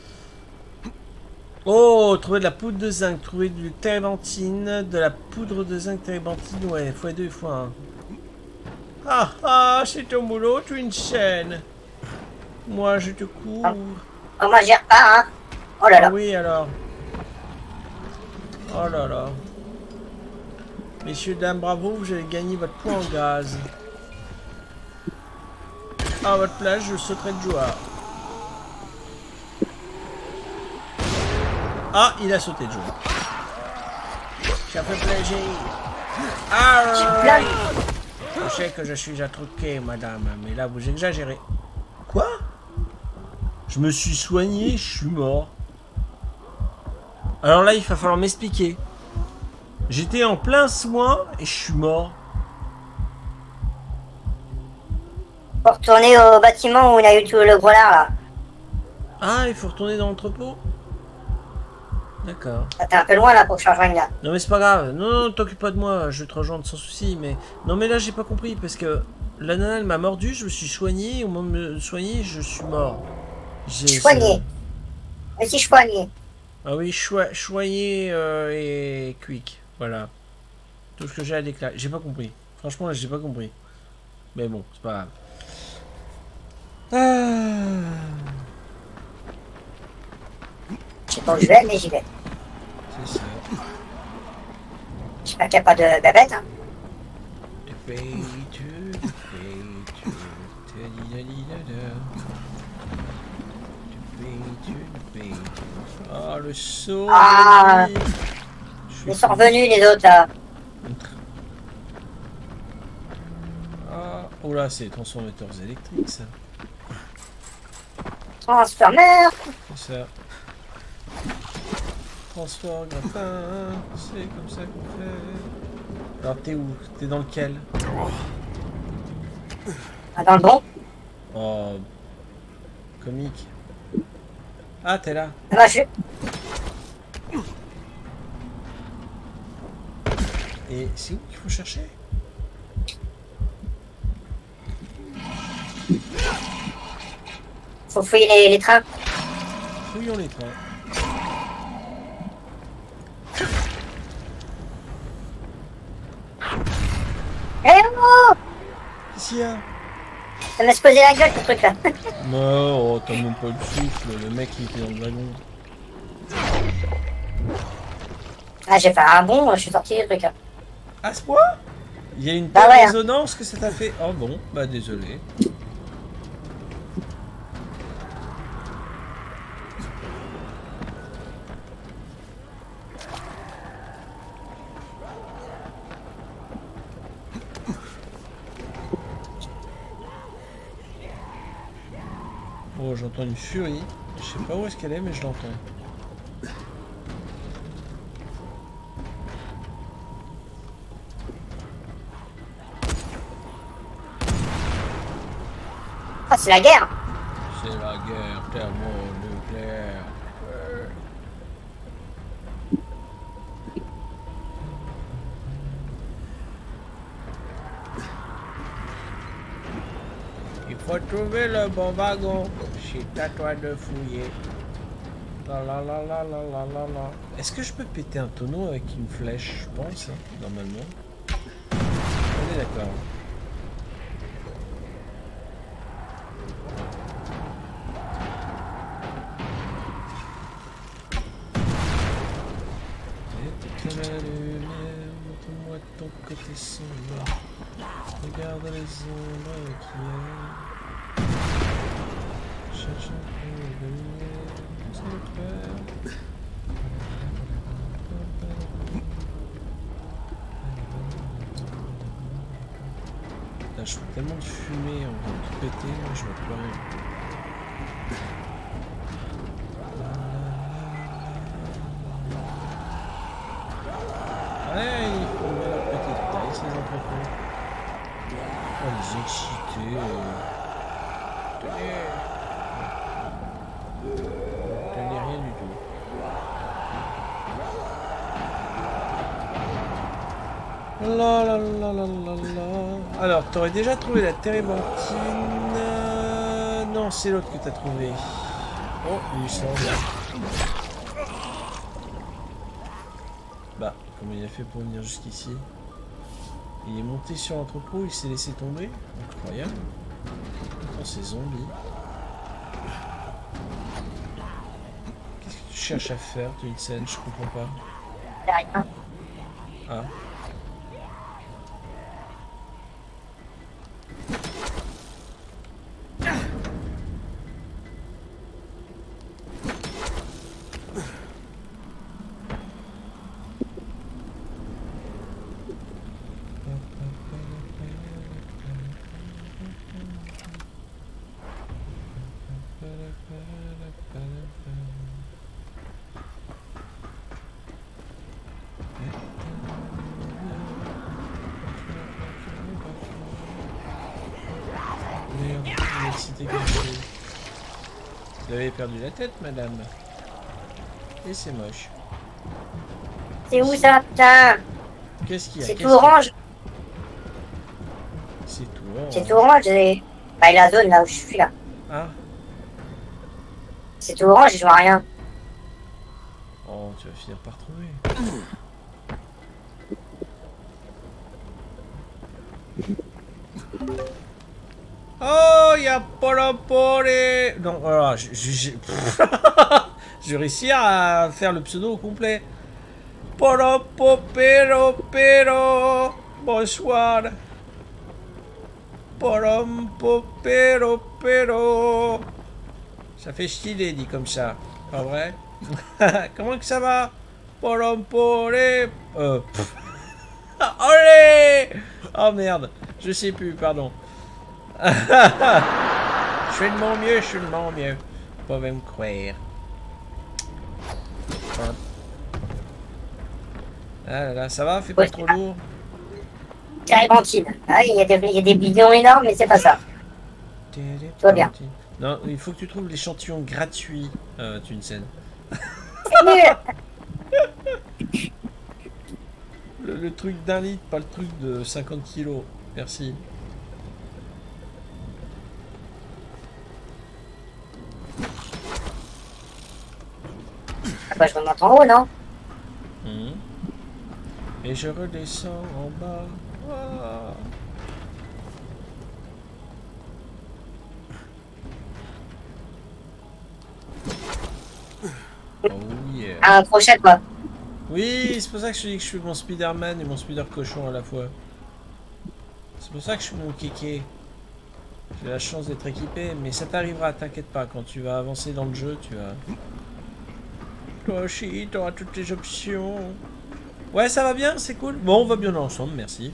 Oh, trouver de la poudre de zinc, trouver du térébenthine, de la poudre de zinc térébenthine, ouais, fois deux, fois un. Ah ah, c'est ton boulot, Twinsen. Moi, je te cours. Oh, moi, j'y repars, hein. Oh là là. Ah oui, alors. Oh là là. Messieurs, dames, bravo, vous avez gagné votre point en gaz. À votre place, je sauterai de joie. Ah, il a sauté de joie. Ça fait plaisir. Ah, je sais que je suis attroqué, madame, mais là, vous exagérez. Quoi? Je me suis soigné, je suis mort. Alors là, il va falloir m'expliquer. J'étais en plein soin et je suis mort. Pour retourner au bâtiment où il y a eu tout le gros lard là. Ah, il faut retourner dans l'entrepôt? D'accord. T'es un peu loin là pour que je rejoigne là. Non mais c'est pas grave. Non, non, t'occupe pas de moi, je vais te rejoindre sans souci. Mais non mais là j'ai pas compris parce que la nana elle m'a mordu, je me suis soigné, au moment de me soigner, je suis mort. J'ai Soigné. Mais si je soigné. Ah oui, choi choyé euh, et quick. Voilà. Tout ce que j'ai à déclarer. J'ai pas compris. Franchement là j'ai pas compris. Mais bon, c'est pas grave. Ah. Je sais pas où je vais, mais j'y vais. C'est ça. Je sais pas qu'il n'y a pas de babette. Hein. Ah, le saut. Ah, ils sont revenus les autres là. Ah, oh là, c'est les transformateurs électriques ça. Transformer. C'est ça. Transforme, grappin, c'est comme ça qu'on fait. Alors t'es où? T'es dans lequel? Ah, dans le bon. Oh, comique. Ah, t'es là. Ah bah, je... Et c'est où qu'il faut chercher? Faut fouiller les, les trains. Fouillons les trains. Eh oh! Qu'est-ce qu'il y a? Ça m'a explosé la gueule ce truc là. Non, oh, t'as même pas le souffle, le mec il était dans le wagon. Ah, j'ai fait un bond, je suis sorti du truc là. À ce point? Il y a une Bah telle ouais, hein. résonance que ça t'a fait. Oh bon, bah désolé. Oh, j'entends une furie. Je sais pas où est-ce qu'elle est, mais je l'entends. Ah, c'est la guerre. C'est la guerre thermonucléaire. Euh. Il faut trouver le bon wagon. C'est à toi de fouiller. La la la la la la la la. Est-ce que je peux péter un tonneau avec une flèche? Je pense, hein, normalement. On est d'accord. Montre-moi ton côté sombre. Regarde les ombres qui est. Cherche un peu de lumière sans le faire. Là, je vois tellement de fumée en train de tout péter, moi je vois plus rien. Ouais, il faut voir leur petite taille, ces entrepôts. Oh, les excités. Tenez. Tenez rien du tout. La la la la la la. Alors, t'aurais déjà trouvé la térébenthine. Euh, non, c'est l'autre que t'as trouvé. Oh, il semble. Bah, comment il a fait pour venir jusqu'ici? Il est monté sur l'entrepôt, il s'est laissé tomber. Incroyable. Oh, ces zombies. Qu'est-ce que tu cherches à faire, tu une scène? Je comprends pas. Rien. Ah. complexité quelque chose. Vous avez perdu la tête, madame. Et c'est moche. C'est où ça, putain? Qu'est-ce qu'il y a? C'est Qu'est-ce tout qu'il y a orange. C'est tout orange. C'est tout orange. et- Bah, la zone là où je suis là. Ah. C'est tout orange, je vois rien. Oh, tu vas finir par trouver. Oh, il y a Polopore. Non, voilà, je je je vais réussir à faire le pseudo au complet. Polopopero pero. Bonsoir. Polopopero pero. Ça fait stylé dit comme ça, pas vrai? Comment que ça va? Polompore. Euh. Allez! Oh merde, je sais plus, pardon. Je fais de mon mieux, je fais de mon mieux. Pas me croire. Ah là là, ça va? Fais pas trop lourd. Térébenthine. Ah, il y, a des- il y a des bidons énormes, mais c'est pas ça. Tout va bien. Non, il faut que tu trouves l'échantillon gratuit, euh, Tunsen. C'est nul. Le, le truc d'un litre, pas le truc de cinquante kilos. Merci. Ah bah, je remonte en haut, non? Mmh. Et je redescends en bas. Ah. Oh yeah. Ah, un crochet, quoi. Oui, c'est pour ça que je te dis que je suis mon Spider-Man et mon Spider-Cochon à la fois. C'est pour ça que je suis mon kéké. J'ai la chance d'être équipé, mais ça t'arrivera, t'inquiète pas, quand tu vas avancer dans le jeu, tu vas... Toi aussi, t'auras toutes les options. Ouais, ça va bien, c'est cool. Bon, on va bien ensemble, merci.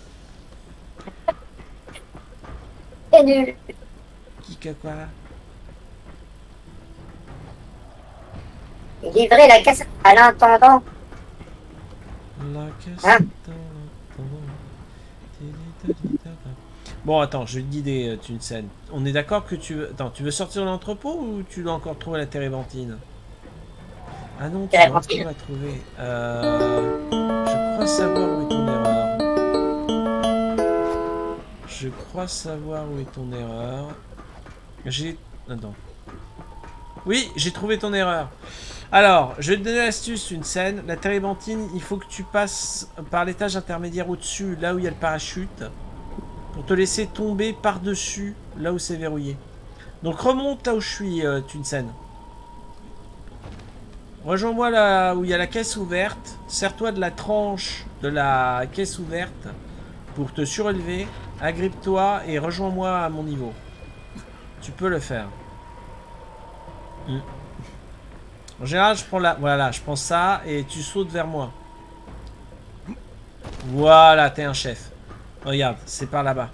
C'est nul. Qui que quoi? Livrer la caisse à l'intendant. La caisse Hein? Bon, attends, je vais te guider, euh, Tunsen. On est d'accord que tu veux... Attends, tu veux sortir de l'entrepôt ou tu dois encore trouver la térébenthine? Ah non, tu dois encore la trouver. Euh... Je crois savoir où est ton erreur. Je crois savoir où est ton erreur. J'ai... Attends. Oui, j'ai trouvé ton erreur. Alors, je vais te donner l'astuce, une scène. La térébenthine, il faut que tu passes par l'étage intermédiaire au-dessus, là où il y a le parachute, pour te laisser tomber par-dessus, là où c'est verrouillé. Donc remonte là où je suis, euh, Tunsen. Rejoins-moi là où il y a la caisse ouverte. Serre-toi de la tranche de la caisse ouverte pour te surélever. Agrippe-toi et rejoins-moi à mon niveau. Tu peux le faire. Hmm. En général, je prends la... Voilà, je prends ça et tu sautes vers moi. Voilà, t'es un chef. Regarde, c'est par là-bas.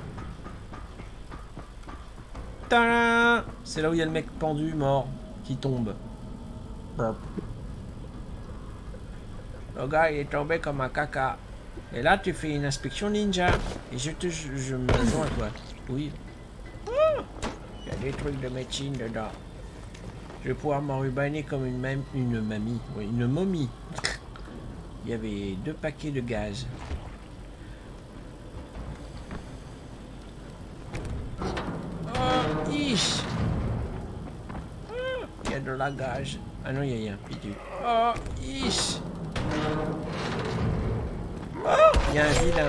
C'est là où il y a le mec pendu, mort, qui tombe. Hop. Le gars, il est tombé comme un caca. Et là, tu fais une inspection ninja. Et je te... Je, je me joins à toi. Oui. Il y a des trucs de médecine dedans. Je vais pouvoir m'enrubaner comme une, mam une mamie. Oui, une momie. Il y avait deux paquets de gaz. Oh, ish. Oh, il y a de la gaz. Ah non, il n'y a rien. Pitu. Oh, ish. Oh, il y a un vilain.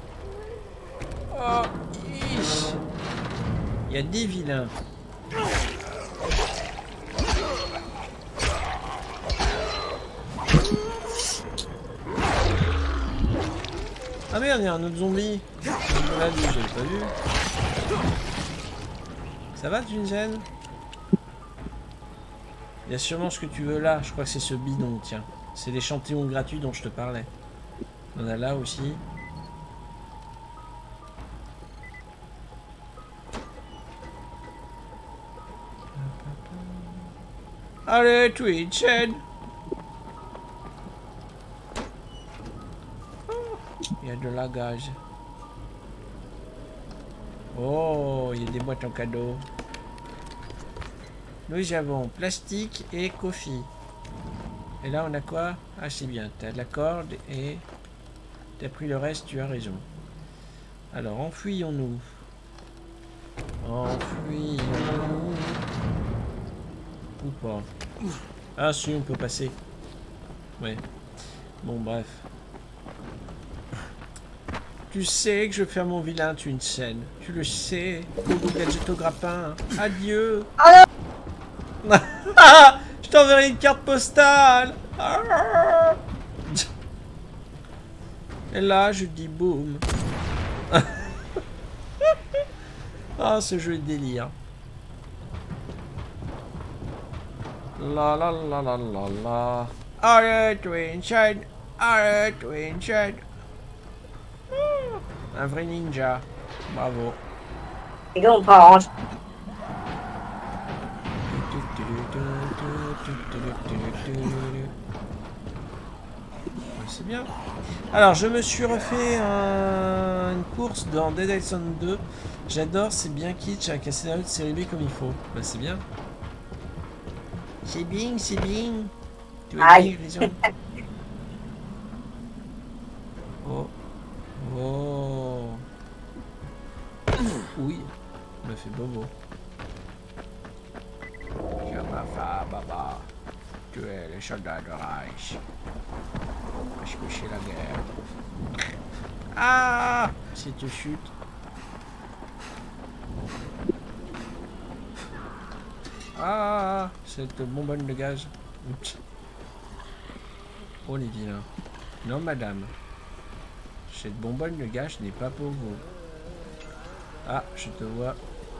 Oh, ish. Il y a des vilains. Ah merde, il y a un autre zombie. Je l'ai vu, j'avais pas vu. Ça va, Tunsen? Il y a sûrement ce que tu veux là. Je crois que c'est ce bidon, tiens. C'est l'échantillon gratuit dont je te parlais. On a là aussi. Allez, Tunsen! Il y a de la gaz. Oh, il y a des boîtes en cadeau. Nous avons plastique et coffee. Et là, on a quoi? Ah, c'est bien. T'as de la corde et... T'as pris le reste, tu as raison. Alors, enfuyons-nous. Enfuyons-nous. Ou pas. Ah, si, on peut passer. Ouais. Bon, bref. Tu sais que je vais faire mon vilain, tu une scène. Tu le sais. Gogo gadget au grappin. Adieu. Oh non. Je t'enverrai une carte postale. Et là, je dis boum. Ah, ce jeu est délire. La la la la la la. Arrête, Winshead. Arrête, Winshead. Un vrai ninja. Bravo. Et donc on prend orange. C'est bien. Alors, je me suis refait un... une course dans Dead Island deux. J'adore, c'est bien kitsch avec un scénario de série B comme il faut. Bah, c'est bien. C'est bien, c'est bien. Tu as bien raison. Oh. Oh. Oui. Il me fait bobo. Yamafa, baba. Tu es le soldat de Reich. Parce que c'est la guerre. Ah! Si tu chutes. Ah! Cette bonbonne de gaz. Oups. Oh les vilains. Non madame. Cette bonbonne de gaz n'est pas pour vous. Ah, je te vois.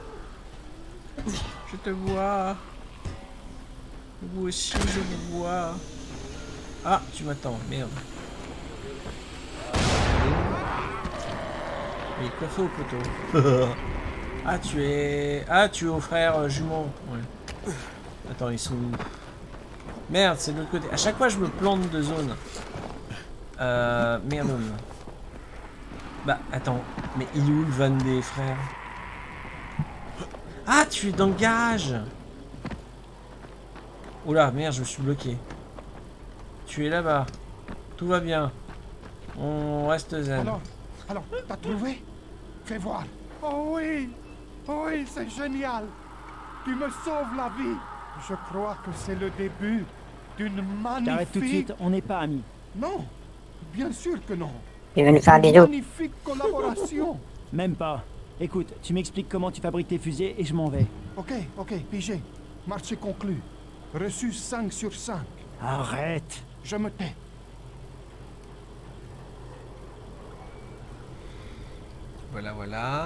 Je te vois. Vous aussi, je vous vois. Ah, tu m'attends, merde. Il est coiffé au poteau. Ah, tu es... Ah, tu es au frère euh, jumeau. Ouais. Attends, ils sont où? Merde, c'est de l'autre côté. À chaque fois, je me plante de zone. Euh... Merde. Bah, attends. Mais il est où le van des frères? Ah, tu es dans le garage. Oula, merde, je me suis bloqué. Tu es là-bas. Tout va bien. On reste zen. Alors, alors, t'as trouvé? Fais voir. Oh oui, oh oui, c'est génial. Tu me sauves la vie. Je crois que c'est le début d'une magnifique... T'arrêtes tout de suite, on n'est pas amis. Non, bien sûr que non. Il veut nous faire un bisou. Magnifique collaboration. Même pas. Écoute, tu m'expliques comment tu fabriques tes fusées et je m'en vais. Ok, ok, pigé. Marché conclu. Reçu cinq sur cinq. Arrête. Je me tais. Voilà, voilà.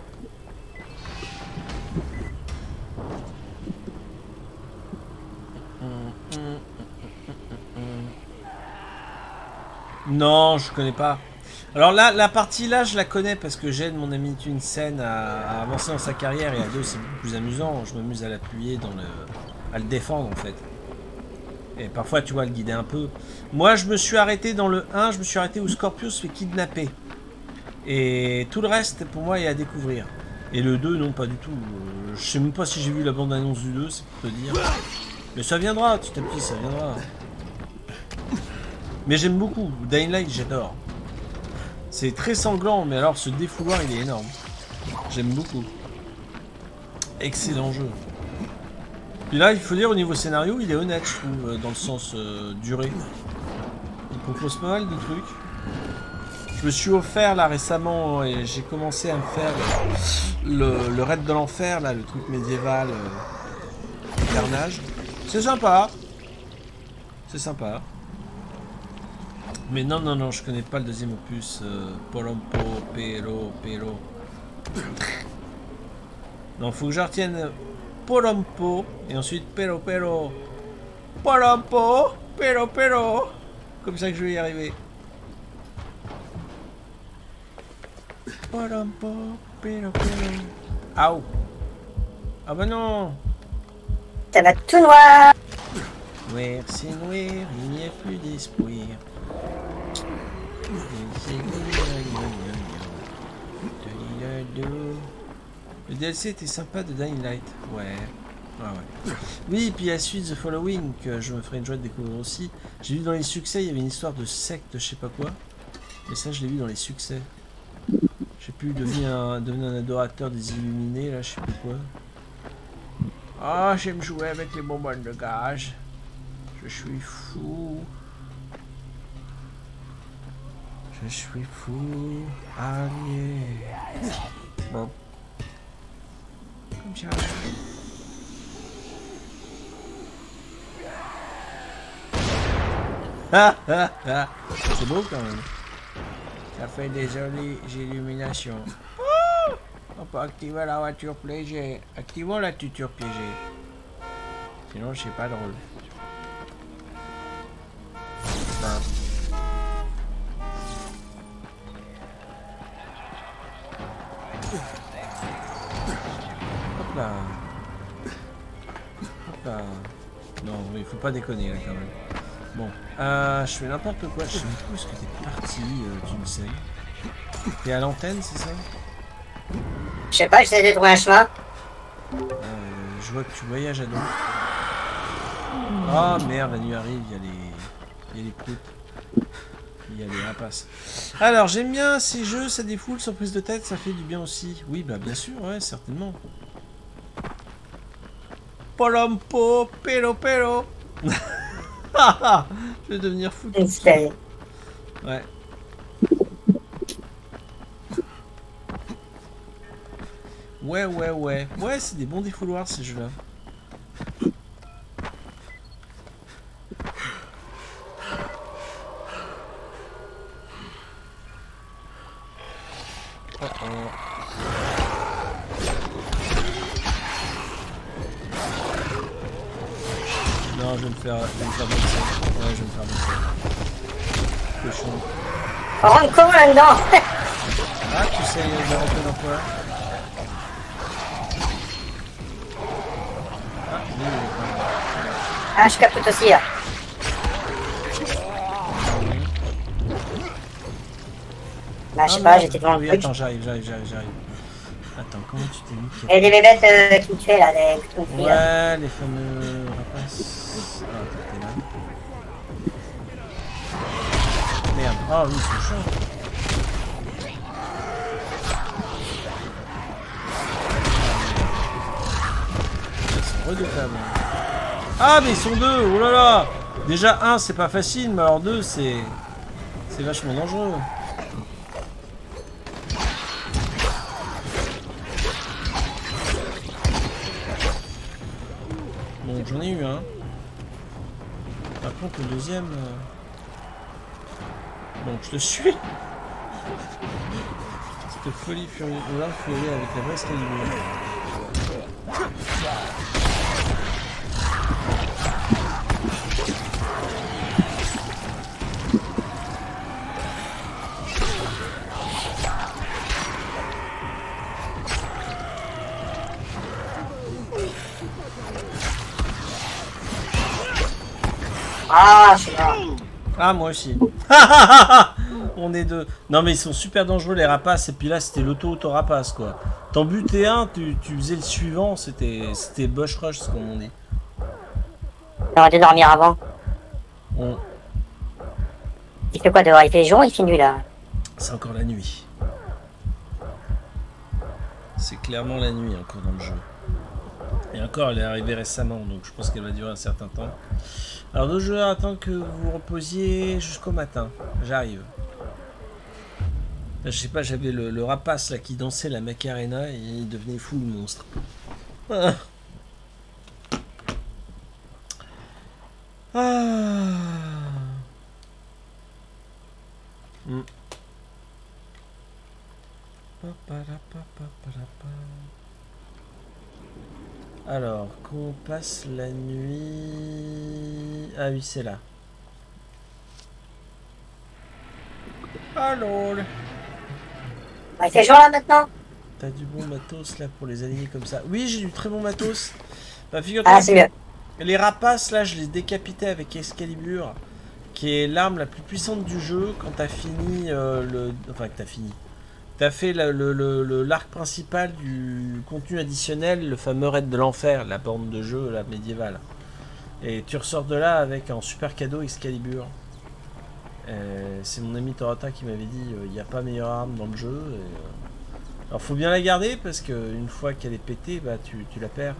Non, je connais pas. Alors là, la partie là, je la connais parce que j'aide mon ami Tunsen à, à avancer dans sa carrière et à deux, c'est beaucoup plus amusant. Je m'amuse à l'appuyer, dans le, à le défendre en fait. Et parfois, tu vois, le guider un peu. Moi, je me suis arrêté dans le un, je me suis arrêté où Scorpius se fait kidnapper. Et tout le reste, pour moi, est à découvrir. Et le deux, non, pas du tout. Je sais même pas si j'ai vu la bande-annonce du deux, c'est pour te dire. Mais ça viendra, petit à petit, ça viendra. Mais j'aime beaucoup. Dying Light, j'adore. C'est très sanglant, mais alors ce défouloir, il est énorme. J'aime beaucoup. Excellent jeu. Puis là, il faut dire, au niveau scénario, il est honnête, je trouve, dans le sens euh, durée. Il propose pas mal de trucs. Je me suis offert là récemment et j'ai commencé à me faire le, le raid de l'enfer, là, le truc médiéval, euh, carnage. C'est sympa. C'est sympa. Mais non, non, non, je connais pas le deuxième opus. Euh, Polompo, Pero, Pero. Non, faut que je retienne Polompo et ensuite Pero, Pero. Polompo, Pero, Pero. Comme ça que je vais y arriver. Polompo, Pero, Pero. Aouh. Ah bah non. Ça va tout noir. Noir, c'est noir, il n'y a plus d'espoir. Le D L C était sympa de Dying Light. Ouais. Ah ouais. Oui, et puis la suite The Following, que je me ferai une joie de découvrir aussi. J'ai vu dans les succès, il y avait une histoire de secte, je sais pas quoi. Mais ça, je l'ai vu dans les succès. J'ai pu devenir un, devenir un adorateur des illuminés, là, je sais plus quoi. Ah, oh, j'aime jouer avec les bonbonnes de gage. Je suis fou. Je suis fou. Allez. Bon. Comme ça. Ah, ah, ah. C'est beau quand même. Ça fait des jolies illuminations. Oh, on peut activer la voiture piégée. Activons la tuture piégée. Sinon, c'est pas drôle. Enfin. Hop là. Hop là. Non, il faut pas déconner là quand même. Bon, euh, je fais n'importe quoi, je sais même plus où est-ce que t'es parti, euh, tu me sais. T'es à l'antenne, c'est ça? Je sais pas, j'essaie de trouver un chemin. Euh, je vois que tu voyages à dos. Oh merde, la nuit arrive, il y a les... il y a les proutes. Il y a les rapaces. Alors, j'aime bien ces jeux, ça défoule, sans prise de tête, ça fait du bien aussi. Oui, bah bien sûr, ouais, certainement. Polompo, pero pero. Je vais devenir fou. Ouais. Ouais, ouais, ouais. Ouais, c'est des bons défouloirs ces jeux-là. Oh oh. Non, je vais me faire, je vais me faire boxer. Ouais, je vais me faire boxer. Cochon. On rentre comment là-dedans? Ah, tu sais de rentrer dans quoi? Ah, lui, il est pas... Ah, je capote aussi là. Bah, je sais ah, pas, j'étais devant le oui, truc. attends, j'arrive, j'arrive, j'arrive, j'arrive. Attends, comment tu t'es mis? Il y a des bébêtes euh, qui me tuaient là, des couteaux de cuir. Ouais, les fameux rapaces. Ah, attends, t'es là. Merde. Ah oui, c'est chaud. Ils sont redoutables. Ah, mais ils sont deux. Oh là là. Déjà, un, c'est pas facile, mais alors deux, c'est... C'est vachement dangereux. Bon, j'en ai eu un. Par contre, le deuxième... Euh... Bon, je te suis. Cette folie furieuse. Là, il faut y aller avec la vraie Excalibur. Ah, je suis là. Ah, moi aussi. On est deux. Non, mais ils sont super dangereux, les rapaces. Et puis là, c'était l'auto-auto-rapace, quoi. T'en butais un, tu, tu faisais le suivant. C'était c'était Bush Rush, ce qu'on dit. J'aurais dû dormir avant. On... Il fait quoi dehors? Il fait jour, il fait nuit là. C'est encore la nuit. C'est clairement la nuit encore dans le jeu. Et encore, elle est arrivée récemment, donc je pense qu'elle va durer un certain temps. Alors, nos joueurs attendent que vous vous reposiez jusqu'au matin. J'arrive. Je sais pas, j'avais le, le rapace là qui dansait la Macarena et il devenait fou le monstre. Ah. Ah. Mm. Alors, qu'on passe la nuit... Ah oui, c'est là. Alors, Il fait jour là maintenant? t'as du bon matos là pour les aligner comme ça. Oui, j'ai du très bon matos. Bah, figure-toi, Ah, c'est mieux. les rapaces là, je les décapitais avec Excalibur, qui est l'arme la plus puissante du jeu quand t'as fini euh, le... Enfin, que t'as fini. T'as fait le, le, le, le- l'arc principal du contenu additionnel, le fameux raid de l'enfer, la borne de jeu la médiévale. Et tu ressors de là avec un super cadeau Excalibur. Euh, c'est mon ami Torata qui m'avait dit il n'y a pas meilleure arme dans le jeu. Et, euh... alors faut bien la garder parce que une fois qu'elle est pétée, bah tu, tu la perds.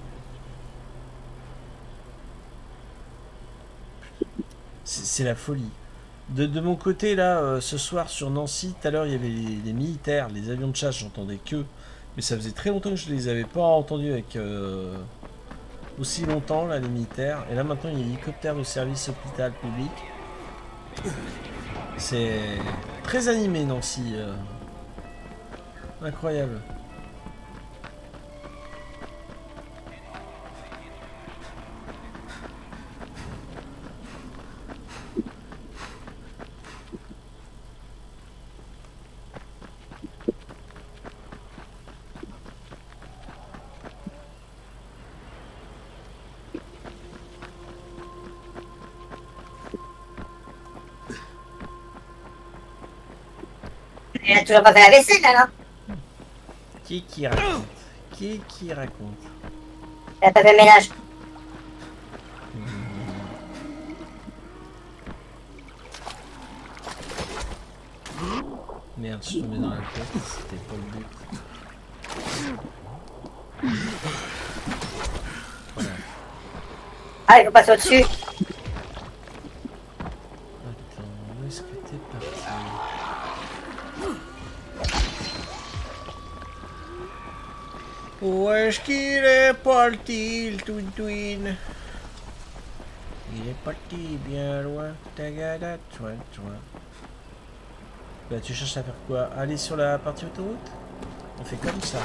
C'est la folie. De, de mon côté, là, euh, ce soir sur Nancy, tout à l'heure, il y avait les, les militaires, les avions de chasse, j'entendais que. Mais ça faisait très longtemps que je les avais pas entendus avec euh, aussi longtemps, là, les militaires. Et là, maintenant, il y a l'hélicoptère de service hôpital public. C'est très animé, Nancy. Euh. Incroyable. Elle a toujours pas fait la vaisselle, alors. Qui qui raconte? Qui qui raconte? Elle a pas fait le ménage. Merde, je suis tombé dans la tête, c'était pas le but. Voilà. Ah, il faut passer au-dessus. Attends, où est-ce que t'es parti? Où est-ce qu'il est parti, le Twin Twin? Il est parti bien loin. Tagada, toi, toi. Bah, tu cherches à faire quoi? Aller sur la partie autoroute? On fait comme ça.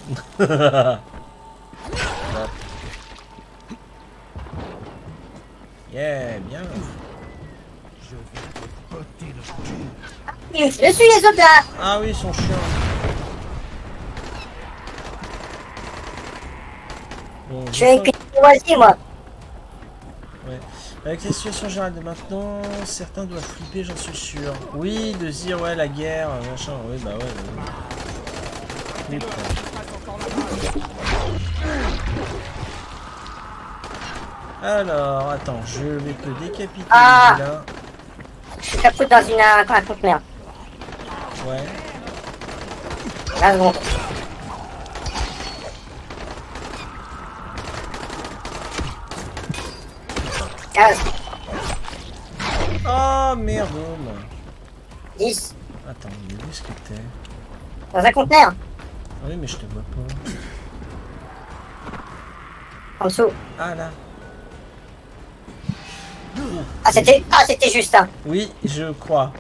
Hop. Yeah, bien. Je suis les autres là. Ah oui, ils sont chiants. Bon, Je suis avec une moitié, moi. Ouais. Avec la situation générale de maintenant, certains doivent flipper, j'en suis sûr. Oui, de se dire, ouais, la guerre, machin, oui, bah ouais. Bah, ouais. Alors, attends, je vais te décapiter Ah. là. Je capote dans une, un, un conteneur. Ouais. vingt secondes. quinze. Oh merde. dix. Attends, mais où est-ce que t'es? Dans un conteneur. Ah oui, mais je te vois pas. En dessous. Ah là. Ah, c'était ah, c'était juste un. Oui, je crois.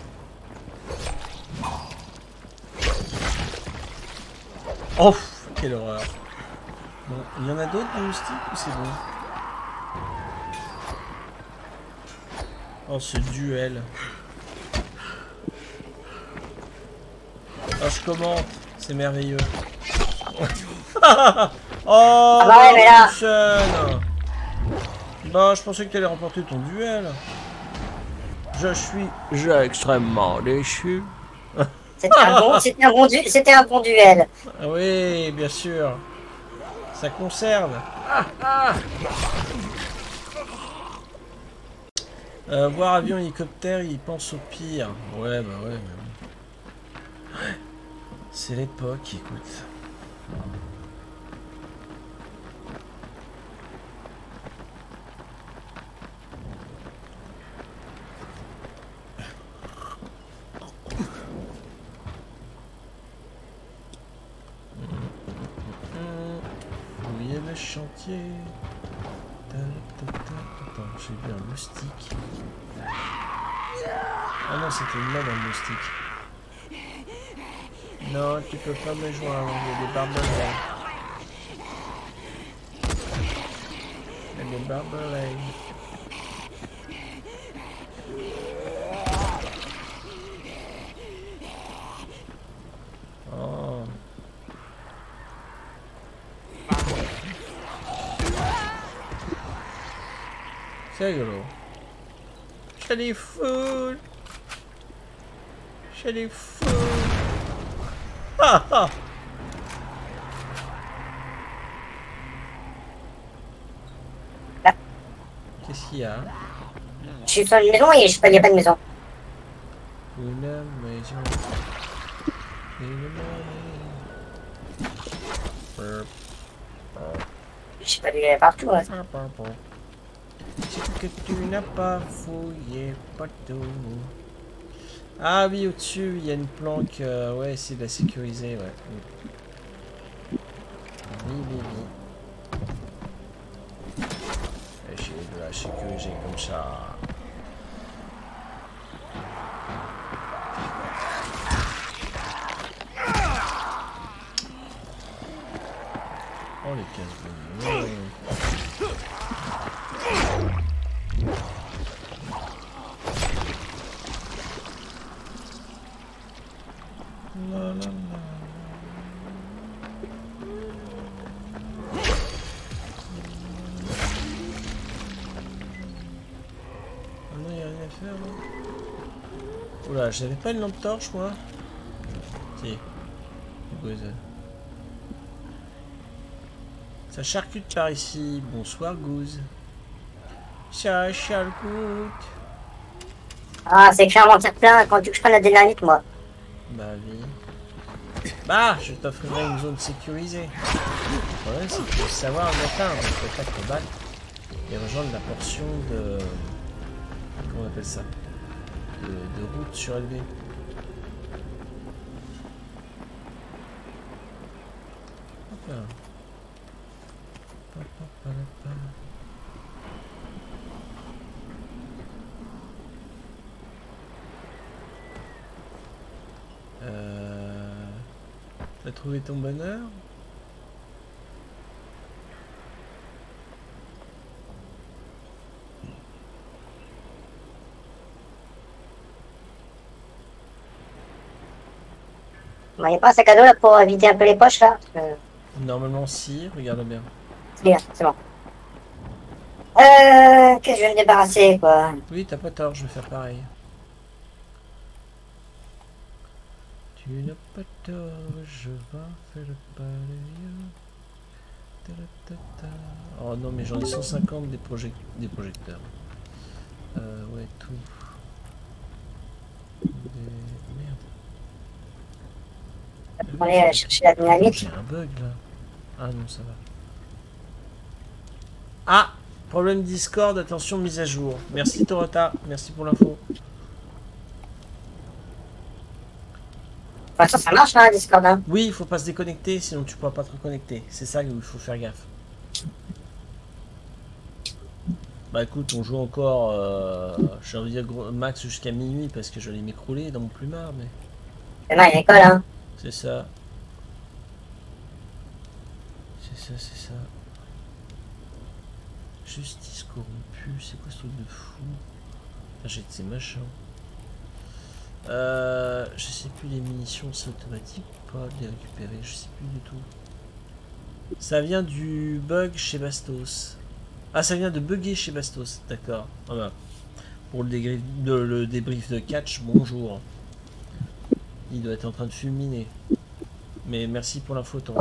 Oh, quelle horreur. Bon, il y en a d'autres des moustiques ou c'est bon? Oh, ce duel. Oh, je commente. C'est merveilleux. Oh, Ah bah ouais, mais là- Wilson. Bah, je pensais que tu allais remporter ton duel. Je suis j'ai extrêmement déçu. C'était un, bon, c'était un, bon du- c'était un bon duel. Ah oui, bien sûr. Ça conserve. Ah, ah. Euh, voir avion, hélicoptère, il pense au pire. Ouais, bah ouais. ouais. Ouais. C'est l'époque, écoute. Oui, le chantier. Ta, ta, ta. Attends, j'ai vu un moustique. Ah non, c'était une main dans le moustique. Non, tu peux pas me joindre, il y a des barbelés. Il y a des barbelés. Oh. C'est rigolo. J'ai des fous. J'ai des fous. Qu'est-ce qu'il y a? Je suis sur une maison et je sais pas, il n'y a pas de maison. Une maison. Une maison. Je sais pas, il est partout. Ouais. C'est que tu n'as pas fouillé partout. Ah oui, au-dessus, il y a une planque. Euh, ouais, c'est de la sécuriser, ouais. Oui, oui, oui. J'ai de la sécuriser comme ça. Oh, les casse-bonnes. La, la, la. Ah non, il n'y a rien à faire là. Oula, j'avais pas une lampe torche moi. Si. Gouze. Ça charcute par ici. Bonsoir Gouze. Ça charcute. Ah, c'est clairement tire plein quand tu que je prenne la dynamite, moi. Bah oui. Bah, je t'offrirai une zone sécurisée. Le problème, c'est qu'il faut savoir l'atteindre. Il faut faire te battre et rejoindre la portion de... Comment on appelle ça? De, de route surélevée. Hop là. Hop, hop, hop, hop. Euh... T'as trouvé ton bonheur? Il n'y a pas un sac à dos là pour vider un peu les poches là? euh... Normalement si, regarde bien. C'est bien, c'est bon. Euh... Qu'est-ce que je vais me débarrasser quoi? Oui, t'as pas tort, je vais faire pareil. Tu n'as pas tort, je vais faire pareil. Oh non, mais j'en ai cent cinquante des, project des projecteurs. Euh, ouais, tout. Des... Merde. On va aller chercher la dynamite. J'ai un bug là. Ah non, ça va. Ah! Problème Discord, attention, mise à jour. Merci Torota, merci pour l'info. De toute façon, ça marche là, Discord. Hein. Oui, il faut pas se déconnecter, sinon tu pourras pas te reconnecter. C'est ça où il faut faire gaffe. Bah écoute, on joue encore, euh, j'ai envie de dire max jusqu'à minuit parce que je vais m'écrouler dans mon plumard, mais... Demain, il y a l'école, hein. C'est ça. C'est ça, c'est ça. Justice corrompue, c'est quoi ce truc de fou? J'ai de ces machins. Euh, je sais plus, les munitions c'est automatique ou pas de les récupérer, je sais plus du tout. Ça vient du bug chez Bastos. Ah, ça vient de bugger chez Bastos, d'accord. Voilà. Pour le, débrief de, le débrief de catch, bonjour. Il doit être en train de fulminer. Mais merci pour l'info, Tom.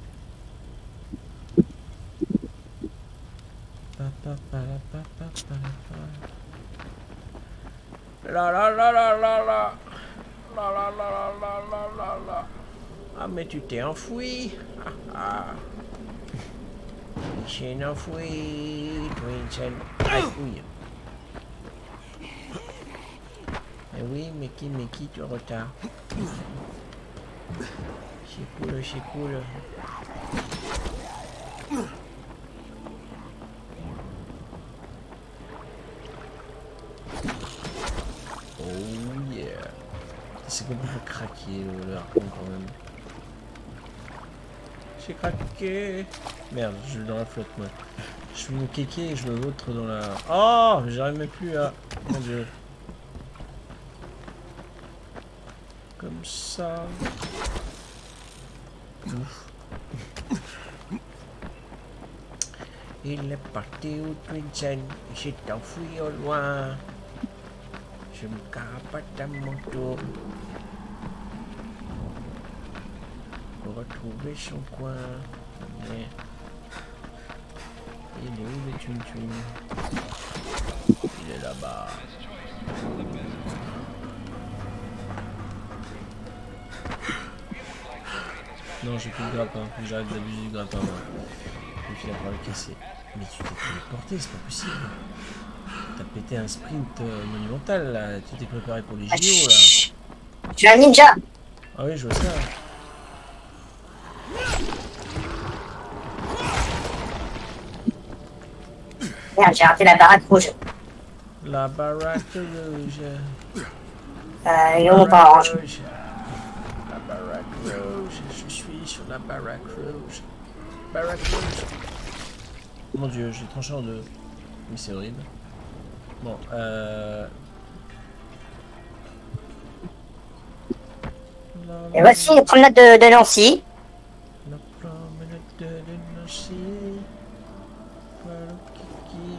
La la la la la la la la la la la la la. Ah mais tu t'es enfoui. Ah ah. J'ai enfoui. Twinsen. Ah oui. Mais oui, mais qui, mais qui tu retard. C'est cool, c'est cool. Oh yeah. C'est complètement craqué le harpon quand même. J'ai craqué. Merde, je vais dans la flotte moi. Je suis mon kéké et je me vautre dans la... Oh, j'arrive même plus à... Mon dieu. Comme ça. Ouf. Il est parti au Twinsen. Il s'est enfui au loin. Je me carapate à mon tour. trouvé son coin. Mais... il est où le Twin Twin? Il est là-bas. Non, j'ai plus de grappin. Faut que j'arrête d'abuser du grappin. Moi. Je vais finir par le casser. Mais tu t'es téléporté, c'est pas possible. T'as pété un sprint euh, monumental là. Tu t'es préparé pour les J O là. Je suis un ninja. Ah oui, je vois ça. Merde, j'ai raté la baraque rouge. La baraque rouge. Euh, ils ont pas orange. La baraque rouge. Je suis sur la baraque rouge. Baraque rouge. Mon dieu, j'ai tranché en deux. Mais c'est horrible. Bon, euh... Et voici les promenades de, de Nancy. La promenade de Nancy. Voilà Kiki.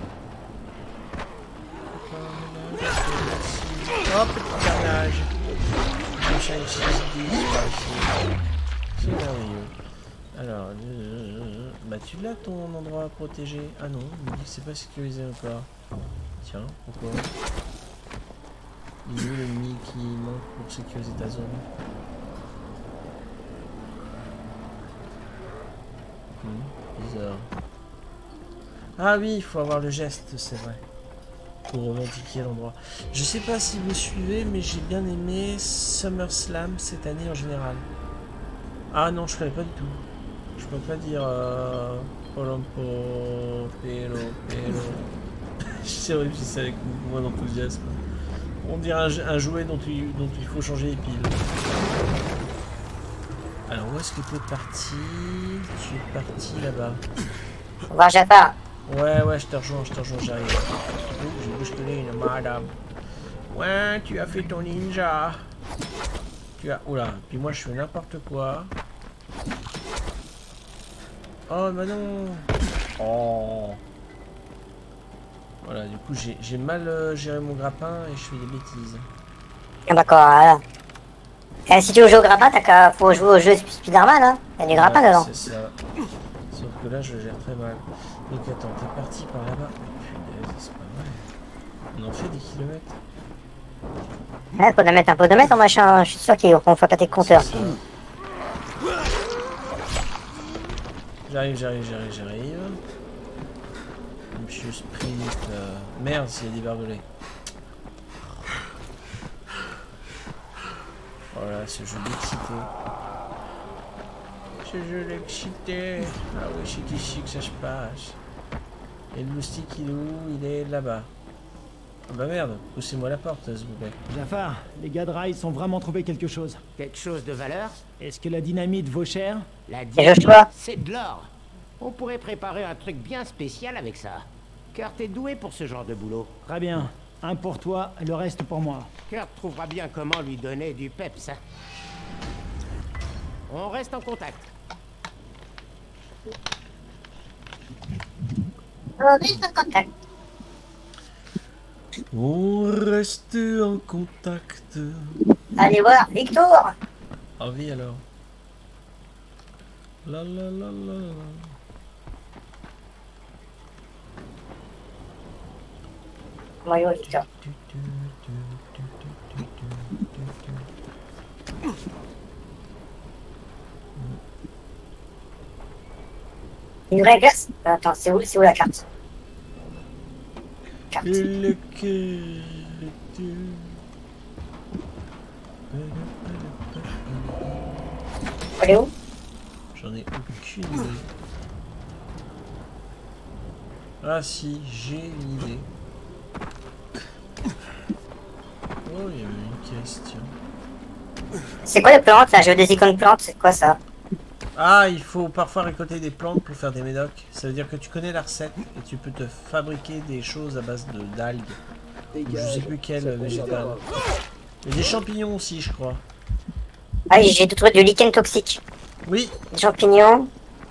La promenade de Nancy. Oh, petit carnage. Prochain six dix, c'est merveilleux. Alors, euh, bah tu l'as ton endroit protégé? Ah non, il me dit que c'est pas sécurisé encore. Tiens, pourquoi? Il est où l'ennemi qui manque pour sécuriser ta zone? Hmm, bizarre. Ah oui, il faut avoir le geste, c'est vrai. Pour revendiquer l'endroit. Je sais pas si vous suivez, mais j'ai bien aimé SummerSlam cette année en général. Ah non, je connais pas du tout. Je peux pas dire... Euh... Polompo... Pelo... Pelo... C'est vrai que je dis ça avec beaucoup moins d'enthousiasme. On dirait un, un jouet dont il, dont il faut changer les piles. Alors où est-ce que tu es parti? Tu es parti là-bas. On va Jafar. Ouais, ouais, je te rejoins, je te rejoins, j'arrive. Oh, j'ai bousculé une madame. Ouais, tu as fait ton ninja. Tu as... Oula, puis moi je fais n'importe quoi. Oh, bah non. Oh. Voilà, du coup j'ai mal euh, géré mon grappin et je fais des bêtises. Ah d'accord, voilà. Et si tu veux jouer au grappin, t'as qu'à faut jouer au jeu Spider-Man, hein. Y'a du grappin ouais, dedans. C'est ça. Sauf que là je gère très mal. Donc attends, t'es parti par là-bas. Punaise, c'est pas vrai. On en fait des kilomètres. Ouais, faut mettre un peu de mettre en machin, je suis sûr qu'ils vont faire tes compteurs. J'arrive, j'arrive, j'arrive, j'arrive. Monsieur sprint. Euh... Merde, s'il y a des barbelés. Voilà, ce jeu d'excité. Ce jeu d'excité. Ah oui, c'est ici que ça se passe. Et le moustique, il est où? Il est là-bas. Ah bah merde, poussez-moi la porte, s'il vous plaît. Jafar, les gars de rail ont vraiment trouvé quelque chose. Quelque chose de valeur? Est-ce que la dynamite vaut cher? La dynamite, c'est de l'or. On pourrait préparer un truc bien spécial avec ça. Kurt est doué pour ce genre de boulot. Très bien. Un pour toi, le reste pour moi. Kurt trouvera bien comment lui donner du peps. On reste en contact. On reste en contact. On reste en contact. Allez voir, Victor. Ah oui alors. La la la la la. Mario, Victor. Une vraie glace? Attends, c'est où, c'est où la carte? Carte. Le Elle est où? J'en ai aucune idée. Ah si, j'ai une idée. Oh, il y avait une caisse, tiens. C'est quoi les plantes là? J'ai des icônes plantes, c'est quoi ça? Ah, il faut parfois récolter des plantes pour faire des médocs. Ça veut dire que tu connais la recette et tu peux te fabriquer des choses à base de d'algues. Je sais plus quel végétal. Et des champignons aussi, je crois. Ah, j'ai trouvé du lichen toxique. Oui. Des champignons.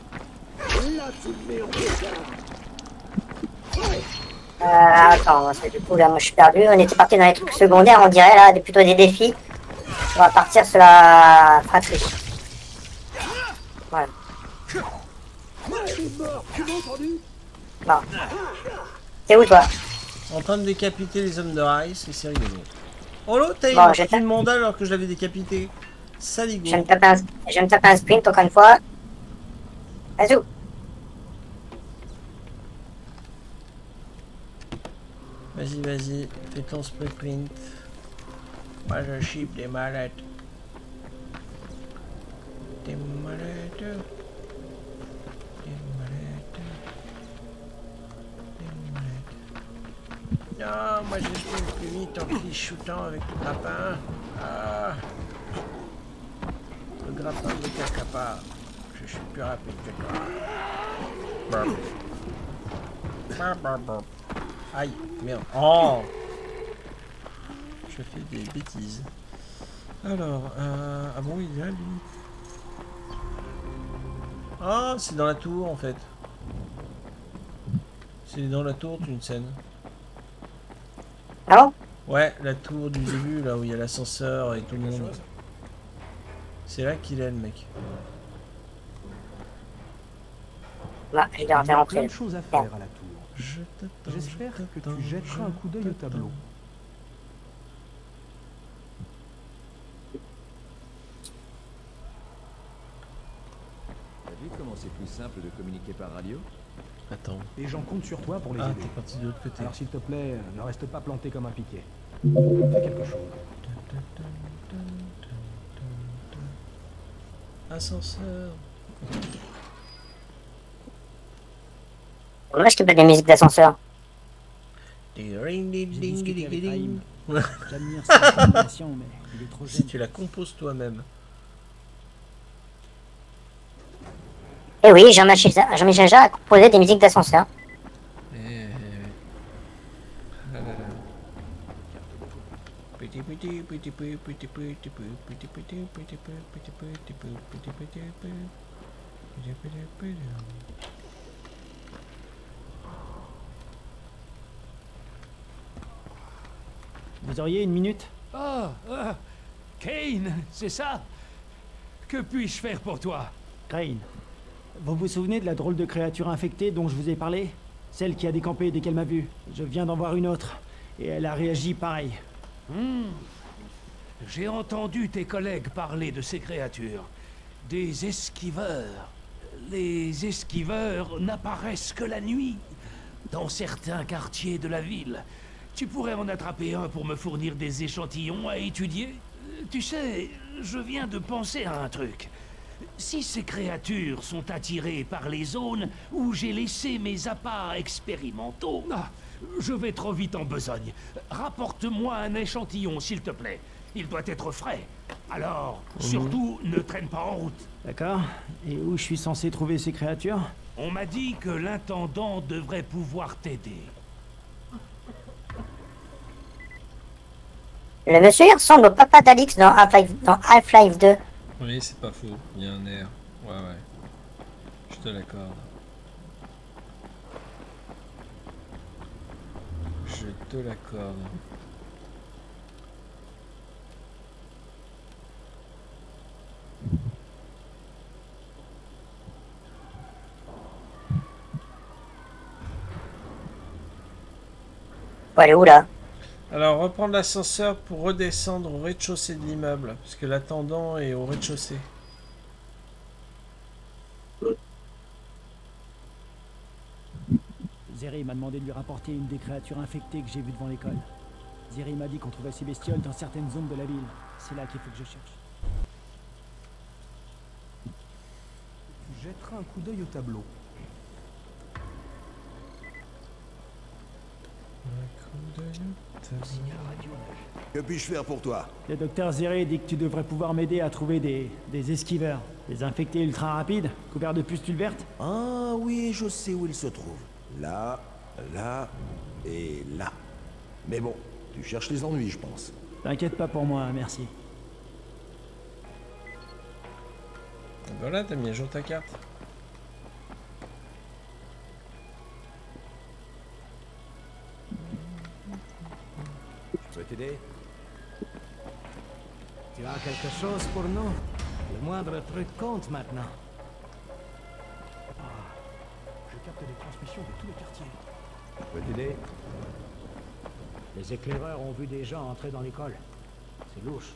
Euh, attends, parce que du coup là, moi je suis perdu. On était parti dans les trucs secondaires, on dirait là, plutôt des défis. On va partir sur la fratrie. Voilà. Bon. T'es où, toi? En train de décapiter les hommes de Rice, et c'est rigolo. Oh l'autre, t'as Bon, eu une mandale alors que je l'avais décapité. Saligo. Je vais me taper un, je vais me taper un sprint encore une fois. Vas-y. Vas-y, vas-y, fais ton sprint. Moi je chip des malades. Des malades. Des malades. Des malades. Non, moi je fais le plus vite en clichotant avec le grappin. Ah. Le grappin me casse pas. Je suis plus rapide que toi. Burp. Burp, burp, burp. Aïe, merde. Oh! Je fais des bêtises. Alors, euh... ah bon, il est là, lui. Ah, c'est dans la tour, en fait. C'est dans la tour d'une scène. Ah bon? Ouais, la tour du début, là où il y a l'ascenseur et tout le monde. C'est là qu'il est, le mec. Là, j'ai dû Il y a interrompre. plein de choses à faire à la tour. Je t'attends. J'espère que tu jetteras un coup d'œil au tableau. T'as vu comment c'est plus simple de communiquer par radio? Attends. Les gens comptent sur toi pour les Ah, aider. t'es parti de l'autre côté. Alors s'il te plaît, ne reste pas planté comme un piquet. Fais quelque chose. Ascenseur. Moi, je te mets des musiques d'ascenseur. Ding, ding, ding, ding, ding, ding. J'admire sa détermination, mais il est trop Si jeune. tu la composes toi-même. Eh oui, Jean-Michel Jean Jarre a composé des musiques d'ascenseur. Eh, petit petit petit petit petit petit petit petit petit petit petit. Vous auriez une minute? Oh, ah, Kane, c'est ça? Que puis-je faire pour toi? Crane, vous vous souvenez de la drôle de créature infectée dont je vous ai parlé? Celle qui a décampé dès qu'elle m'a vu. Je viens d'en voir une autre, et elle a réagi pareil. Hmm. J'ai entendu tes collègues parler de ces créatures. Des esquiveurs. Les esquiveurs n'apparaissent que la nuit, dans certains quartiers de la ville. Tu pourrais en attraper un pour me fournir des échantillons à étudier? Tu sais, je viens de penser à un truc. Si ces créatures sont attirées par les zones où j'ai laissé mes appâts expérimentaux... Ah, je vais trop vite en besogne. Rapporte-moi un échantillon, s'il te plaît. Il doit être frais. Alors, surtout, ne traîne pas en route. D'accord. Et où je suis censé trouver ces créatures? On m'a dit que l'intendant devrait pouvoir t'aider. Le monsieur, il ressemble au papa d'Alix dans Half-Life dans Half-Life deux. Oui, c'est pas faux. Il y a un air. Ouais, ouais. Je te l'accorde. Je te l'accorde. Faut aller où là? Alors, reprendre l'ascenseur pour redescendre au rez-de-chaussée de l'immeuble, parce que l'attendant est au rez-de-chaussée. Zeri m'a demandé de lui rapporter une des créatures infectées que j'ai vues devant l'école. Zeri m'a dit qu'on trouvait ces bestioles dans certaines zones de la ville. C'est là qu'il faut que je cherche. Tu jetteras un coup d'œil au tableau. Que puis-je faire pour toi? Le docteur Zeri dit que tu devrais pouvoir m'aider à trouver des, des esquiveurs. Des infectés ultra rapides, couverts de pustules vertes. Ah oui, je sais où ils se trouvent. Là, là et là. Mais bon, tu cherches les ennuis, je pense. T'inquiète pas pour moi, merci. Voilà, t'as mis à jour ta carte. Je peux t'aider? Tu as quelque chose pour nous? Le moindre truc compte maintenant. des transmissions de tout le quartier. Je peux t'aider? Les éclaireurs ont vu des gens entrer dans l'école. C'est louche.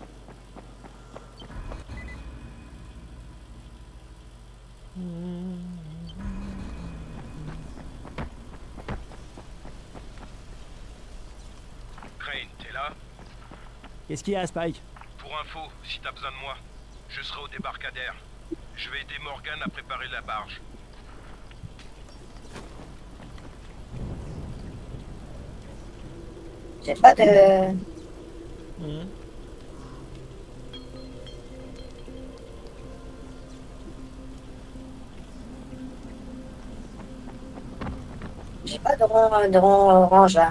Crane, t'es là? Qu'est-ce qu'il y a, Spike? Pour info, si t'as besoin de moi, je serai au débarcadère. Je vais aider Morgan à préparer la barge. J'ai pas de... Mmh. J'ai pas de rond, de rond orange là.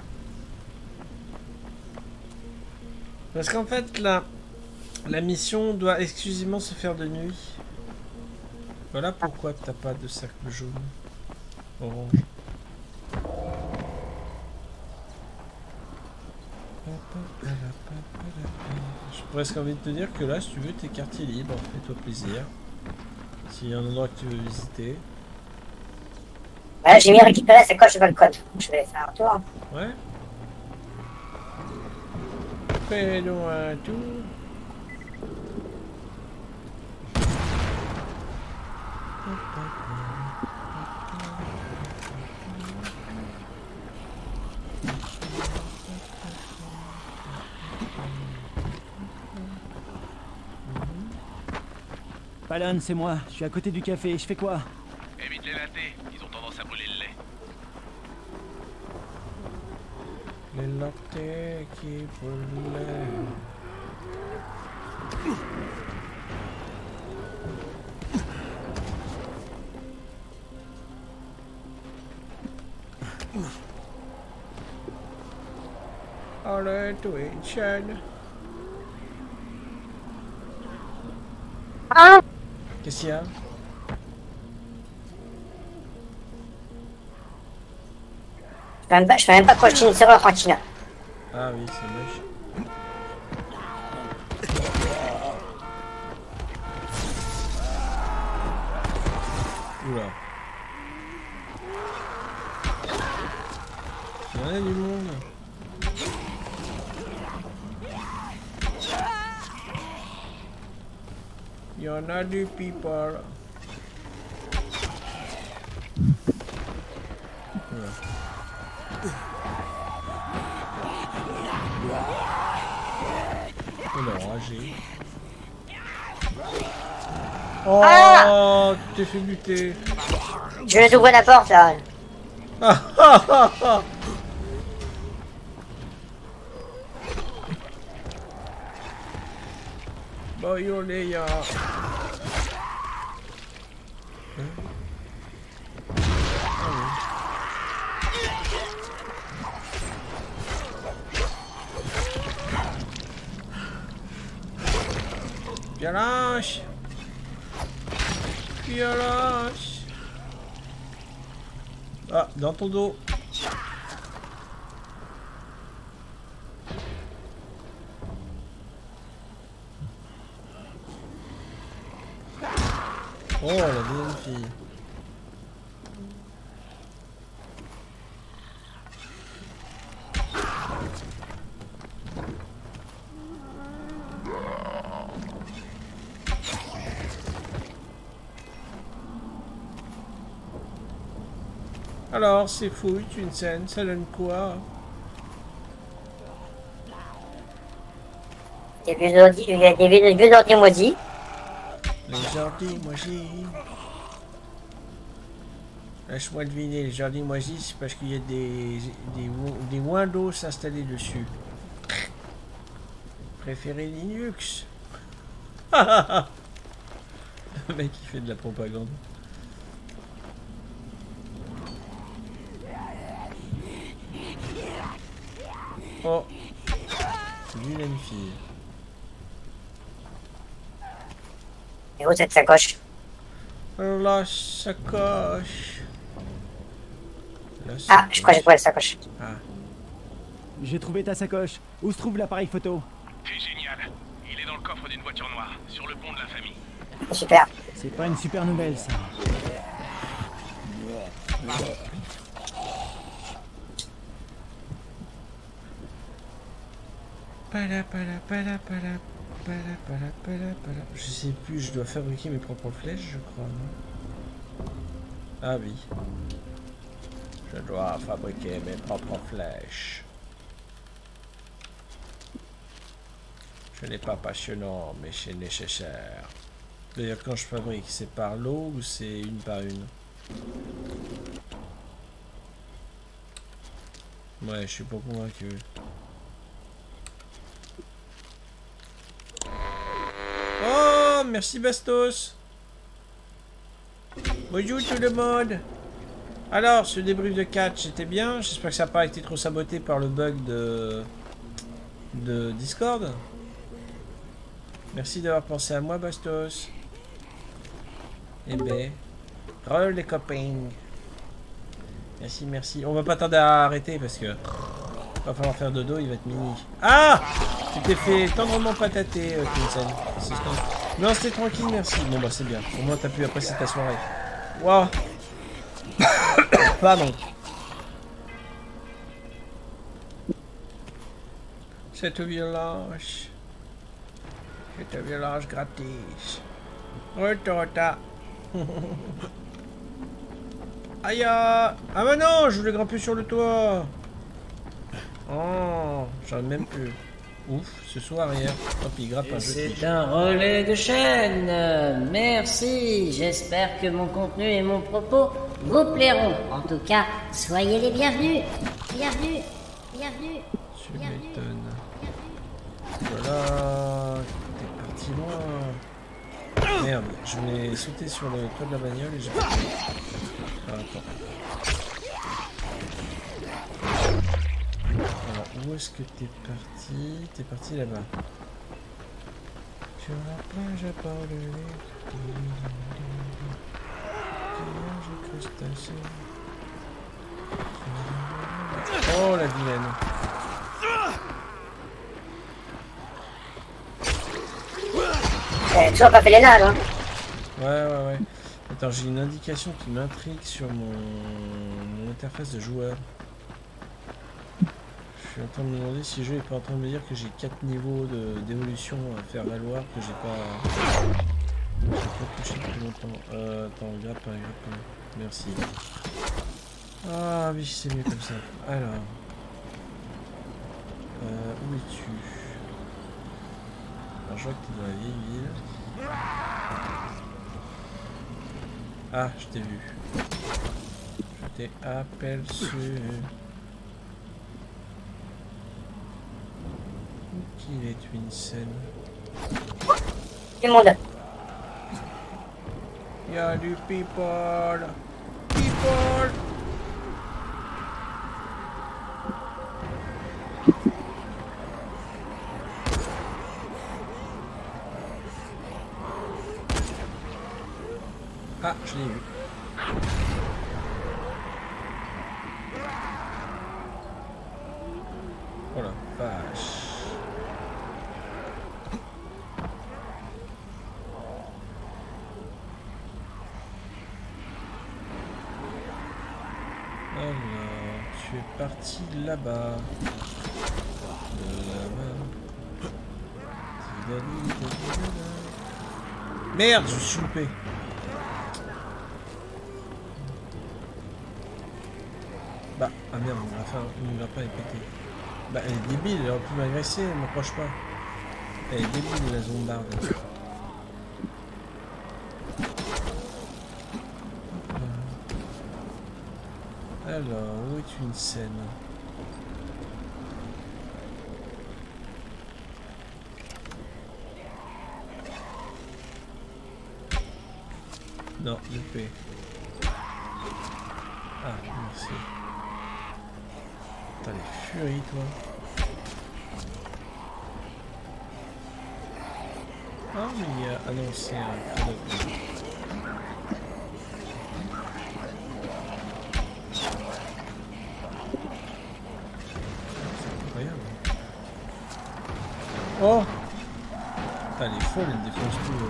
Parce qu'en fait, la, la mission doit exclusivement se faire de nuit. Voilà pourquoi t'as pas de cercle jaune. Orange. J'ai presque envie de te dire que là, si tu veux, t'es quartier libre. Fais-toi plaisir. S'il y a un endroit que tu veux visiter. Voilà, j'ai mis récupérer la sacoche, je veux le code. Je vais faire un tour. Ouais. Fais-nous un tour. Palin, c'est moi. Je suis à côté du café. Je fais quoi? Évite les latés, ils ont tendance à brûler le lait. Les latés qui brûlent. Allez, Twitch. Ah! Qu'est-ce qu'il y a? Je peux même pas, je peux même pas projeter une serrure tranquille. Ah oui, c'est moche. Oula. Il y en a du monde. Il y en a du people. Voilà. Il est enragé. Oh, Ah, tu t'es fait buter. je vais ouvrir la porte là. Ah, ah, ah, ah. Boyo les gars. Violence. Violence. Ah, dans ton dos. Oh, la deuxième fille. Alors, c'est fou, une scène, ça donne quoi? Des vieux ordi, il y a des vieux, vieux ordi maudits. Les ordi moisis. Laisse-moi deviner, les ordi moisis, c'est parce qu'il y a des, des, des Windows installés dessus. Préféré Linux. Le mec il fait de la propagande. Oh, vilaine fille. Et où cette sacoche? La sacoche. La Ah, sacoche. je crois que j'ai trouvé la sacoche. Ah. J'ai trouvé ta sacoche. Où se trouve l'appareil photo? C'est génial. Il est dans le coffre d'une voiture noire, sur le pont de la famille. Super. C'est pas une super nouvelle, ça. pala, pala, pala, pala, pala, pala, pala, pala. Je sais plus, je dois fabriquer mes propres flèches, je crois, non? Ah oui. Je dois fabriquer mes propres flèches. Ce n'est pas passionnant, mais c'est nécessaire. D'ailleurs, quand je fabrique, c'est par lot ou c'est une par une? Ouais, je suis pas convaincu. Oh, merci Bastos. Bonjour tout le monde. Alors, ce débrief de catch, c'était bien. J'espère que ça n'a pas été trop saboté par le bug de, de Discord. Merci d'avoir pensé à moi, Bastos. Eh ben, roll les copains. Merci, merci. On va pas tarder à arrêter parce que va falloir faire dodo, il va être minuit. Ah! Tu t'es fait tendrement patater, euh, Vincent. Non, c'était tranquille, merci. Bon bah c'est bien. Au moins t'as pu apprécier ta soirée. Waouh. Pardon. Cette violence. Cette violence gratis. Retota. Aïe! Ah bah non, je voulais grimper sur le toit. Oh, j'en ai même plus. Ouf, ce soir hier. Tant pis, grappe un jeu. C'est un relais de chaîne. Merci. J'espère que mon contenu et mon propos vous plairont. En tout cas, soyez les bienvenus. Bienvenue. Bienvenue. Tu m'étonnes. Voilà. T'es parti loin. Merde, je voulais sauter sur le toit de la bagnole et j'ai pas pu. Ah, attends. Alors, où est-ce que t'es parti? T'es parti là-bas. Sur la plage abandonnée. Crustacés. Oh la vilaine. T'as toujours pas fait les nages, hein? Ouais, ouais, ouais. Attends, j'ai une indication qui m'intrigue sur mon... mon interface de joueur. Je suis en train de me demander si le jeu est pas en train de me dire que j'ai quatre niveaux d'évolution à faire valoir, que j'ai pas... j'ai pas touché depuis longtemps. Euh, attends, grappe, grappe. Merci. Ah oui, c'est mieux comme ça. Alors... Euh, où es-tu? Alors, je vois que t'es dans la vieille ville. Ah, je t'ai vu. Je t'ai aperçu. Où qu'il est, Vincent? Du monde. Il y a du people. People. Ah, je l'ai vu. Oh la vache. Alors, tu es parti là-bas. Là-bas. Merde, je suis loupé. Bah, ah merde, la fin, il va pas est pété. Bah, elle est débile, elle aurait pu m'agresser, elle m'approche pas. Elle est débile, la zombarde. Alors, où est une scène? Non, le P. Ah, merci. T'as les furies, toi. Ah, mais il y a... Ah non, c'est un crâne. C'est incroyable. Oh! Elle est folle, elle défonce tout.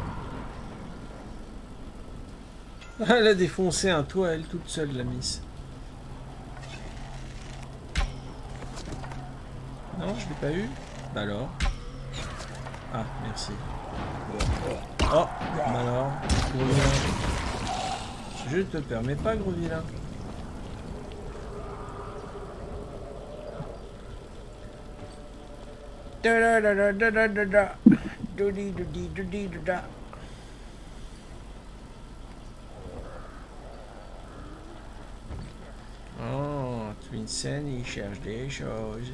Euh. Elle a défoncé un toit, elle toute seule, la miss. Non, je l'ai pas eu. Bah alors. Ah, merci. Oh, bah alors, gros vilain. Je te permets pas, gros vilain. Da da da da da da da da. Doudi doudi doudi da. Oh, Twinsen, il cherche des choses.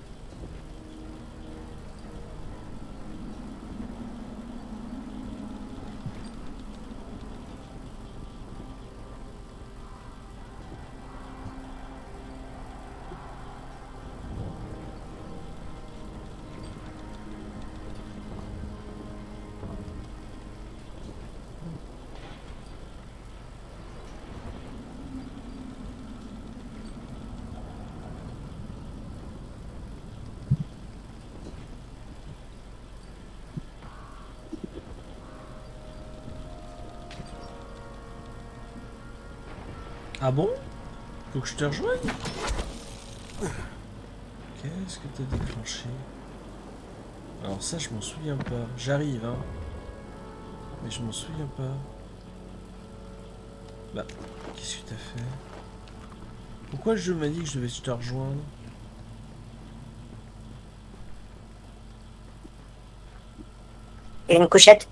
Ah bon? Faut que je te rejoigne? Qu'est-ce que t'as déclenché? Alors ça, je m'en souviens pas. J'arrive, hein. Mais je m'en souviens pas. Bah, qu'est-ce que t'as fait? Pourquoi le jeu m'a dit que je devais te rejoindre? Et une couchette.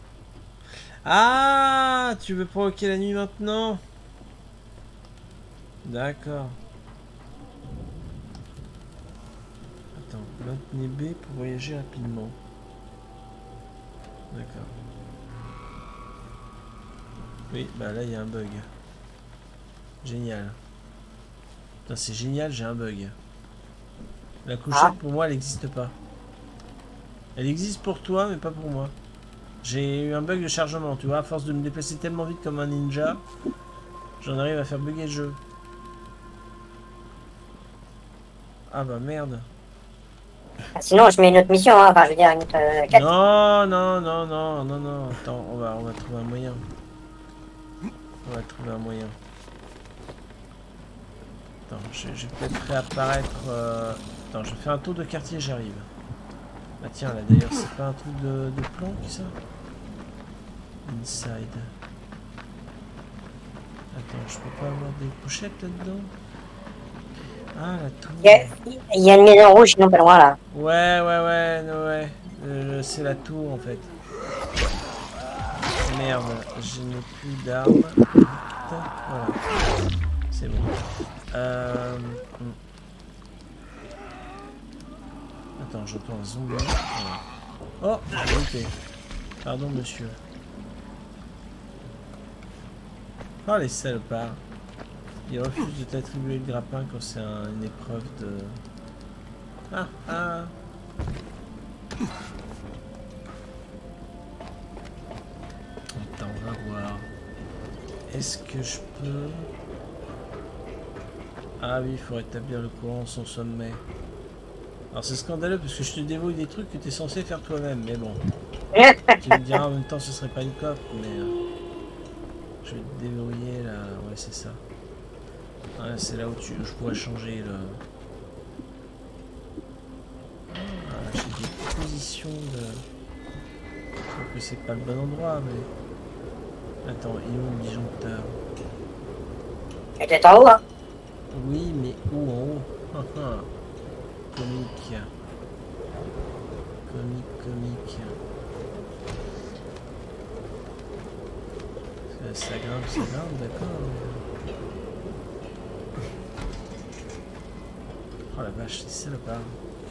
Ah, tu veux provoquer la nuit maintenant? D'accord. Attends, maintenez B pour voyager rapidement. D'accord. Oui, bah là il y a un bug. Génial. Putain, c'est génial, j'ai un bug. La couchette ah. pour moi elle n'existe pas. Elle existe pour toi mais pas pour moi. J'ai eu un bug de chargement, tu vois, à force de me déplacer tellement vite comme un ninja, j'en arrive à faire bugger le jeu. Ah bah merde. Sinon je mets une autre mission, hein. Enfin je veux dire une autre euh, quête. Non, non, non, non, non, non. Attends, on va, on va trouver un moyen. On va trouver un moyen. Attends, je, je vais peut-être réapparaître... Euh... Attends, je fais un tour de quartier, j'arrive. Bah tiens, là d'ailleurs, c'est pas un truc de, de plan qui ça? Inside. Attends, je peux pas avoir des couchettes là-dedans? Ah, la tour. Il y, y a une maison rouge, non pas loin là. Ouais, ouais, ouais, ouais. Euh, c'est la tour en fait. Merde, je n'ai plus d'armes. Voilà. C'est bon. Euh... Attends, j'entends un zombie. Voilà. Oh, ok. Pardon, monsieur. Oh, les salopards. Il refuse de t'attribuer le grappin quand c'est un, une épreuve de... Ah, ah. Attends, on va voir. Est-ce que je peux... Ah oui, il faut rétablir le courant sans sommet. Alors c'est scandaleux parce que je te dévouille des trucs que tu es censé faire toi-même, mais bon. Tu me diras en même temps ce serait pas une coque, mais... Euh, je vais te déverrouiller là... Ouais, c'est ça. Ouais, c'est là où tu, je pourrais changer le... Ah, j'ai des positions de... Je trouve que c'est pas le bon endroit, mais... Attends, il est où le disjoncteur? Il était en haut, hein? Oui, mais où en haut? Comique. Comique, comique. Ça, ça grimpe, ça grimpe, d'accord. Oh la vache, c'est ça le pas.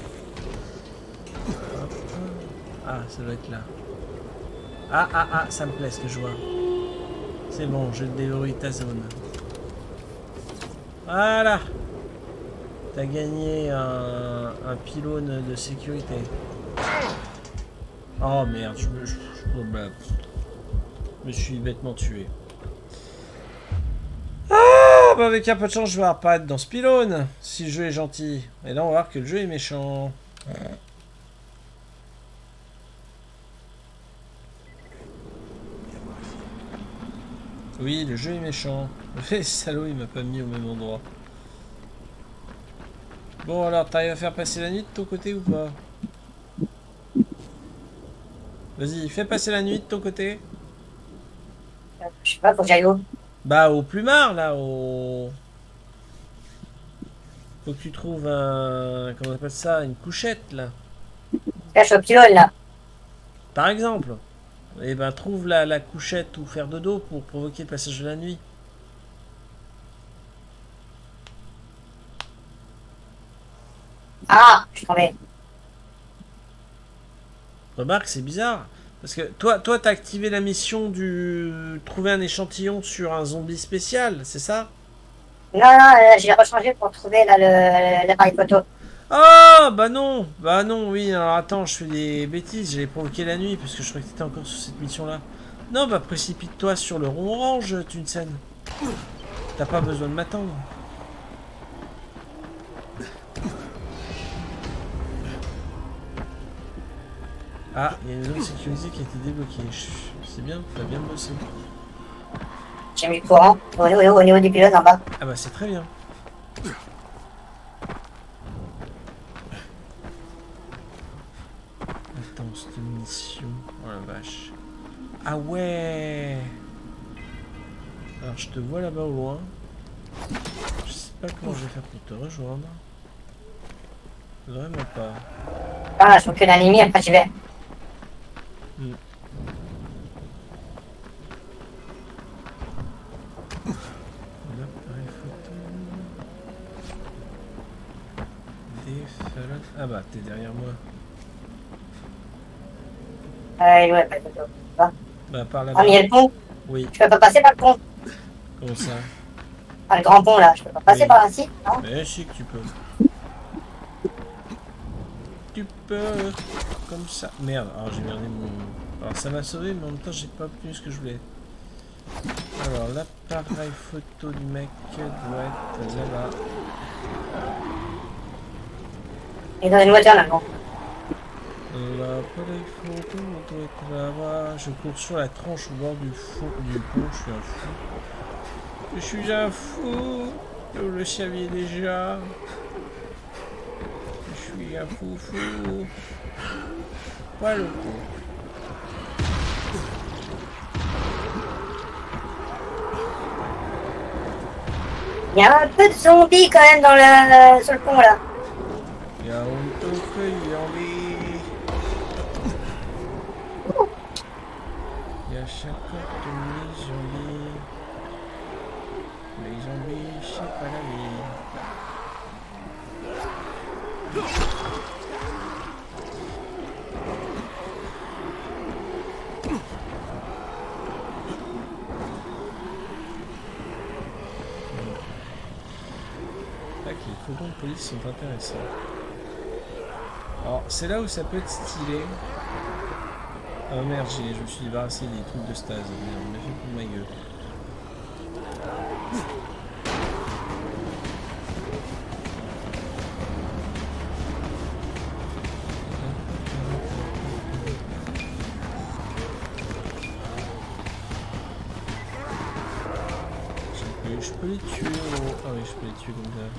Ah, ça doit être là. Ah, ah, ah, ça me plaît ce que je vois. C'est bon, je déverrouille ta zone. Voilà. T'as gagné un, un pylône de sécurité. Oh merde, je me, je, je, bah, je me suis bêtement tué. Ah, bah avec un peu de chance, je vais apparaître dans ce pylône, si le jeu est gentil. Et là, on va voir que le jeu est méchant. Oui, le jeu est méchant. Le salaud, il m'a pas mis au même endroit. Bon, alors, t'arrives à faire passer la nuit de ton côté ou pas? Vas-y, fais passer la nuit de ton côté. Je sais pas, faut que j'aille où? Bah, au plumard, là, au... Faut que tu trouves un... Comment on appelle ça? Une couchette, là. Là, je suis au pylône, là. Par exemple. Et ben, trouve la, la couchette ou faire dodo pour provoquer le passage de la nuit. Ah, je suis tombé. Remarque, c'est bizarre. Parce que toi, toi, t'as activé la mission du... Trouver un échantillon sur un zombie spécial, c'est ça? Non, non, euh, j'ai rechangé pour trouver là le l'appareil photo. Oh, bah non. Bah non, oui. Alors attends, je fais des bêtises. J'allais provoquer la nuit parce que je croyais que t'étais encore sur cette mission-là. Non, bah précipite-toi sur le rond orange, Tunsen. T'as pas besoin de m'attendre. Ah, il y a une zone sécurisée qui a été débloquée. C'est bien, t'as bien bossé. J'ai mis le courant au, au, au niveau du pylône en bas. Ah bah c'est très bien. Attends, cette mission. Oh la vache. Ah ouais. Alors je te vois là-bas au loin. Je sais pas comment je vais faire pour te rejoindre. Vraiment pas. Ah, je trouve que la limite, après j'y vais. Hmm. L'appareil photo. Des falottes. Ah bah t'es derrière moi. Euh, ouais, pas de photo. Ah. Bah par là-bas. Ah, mais il y a le pont. Oui. Je peux pas passer par le pont. Comment ça? Ah, le grand pont là, je peux pas passer Oui. par là, si, non? Mais si que tu peux. Tu peux. Comme ça. Merde, alors j'ai merdé mon... Alors ça m'a sauvé, mais en même temps j'ai pas obtenu ce que je voulais. Alors l'appareil photo du mec doit être là-bas. Et dans une voiture là, bon. L'appareil photo doit être là-bas. Je cours sur la tranche au bord du fond du pont, je suis un fou. Je suis un fou. Vous le saviez déjà. Je suis un fou fou. Pas le coup. Il y a un peu de zombies quand même dans le, sur le pont là. Il y a un peu de zombies. Il y a cinquante mille zombies. Les zombies, c'est pas la vie. Tac, les cordons de police sont intéressants. Alors, c'est là où ça peut être stylé. Ah merde, je me suis débarrassé des trucs de stase. Merde, on m'a fait pour ma gueule. Je peux les tuer. Oh. Ah oui, je peux les tuer comme ça.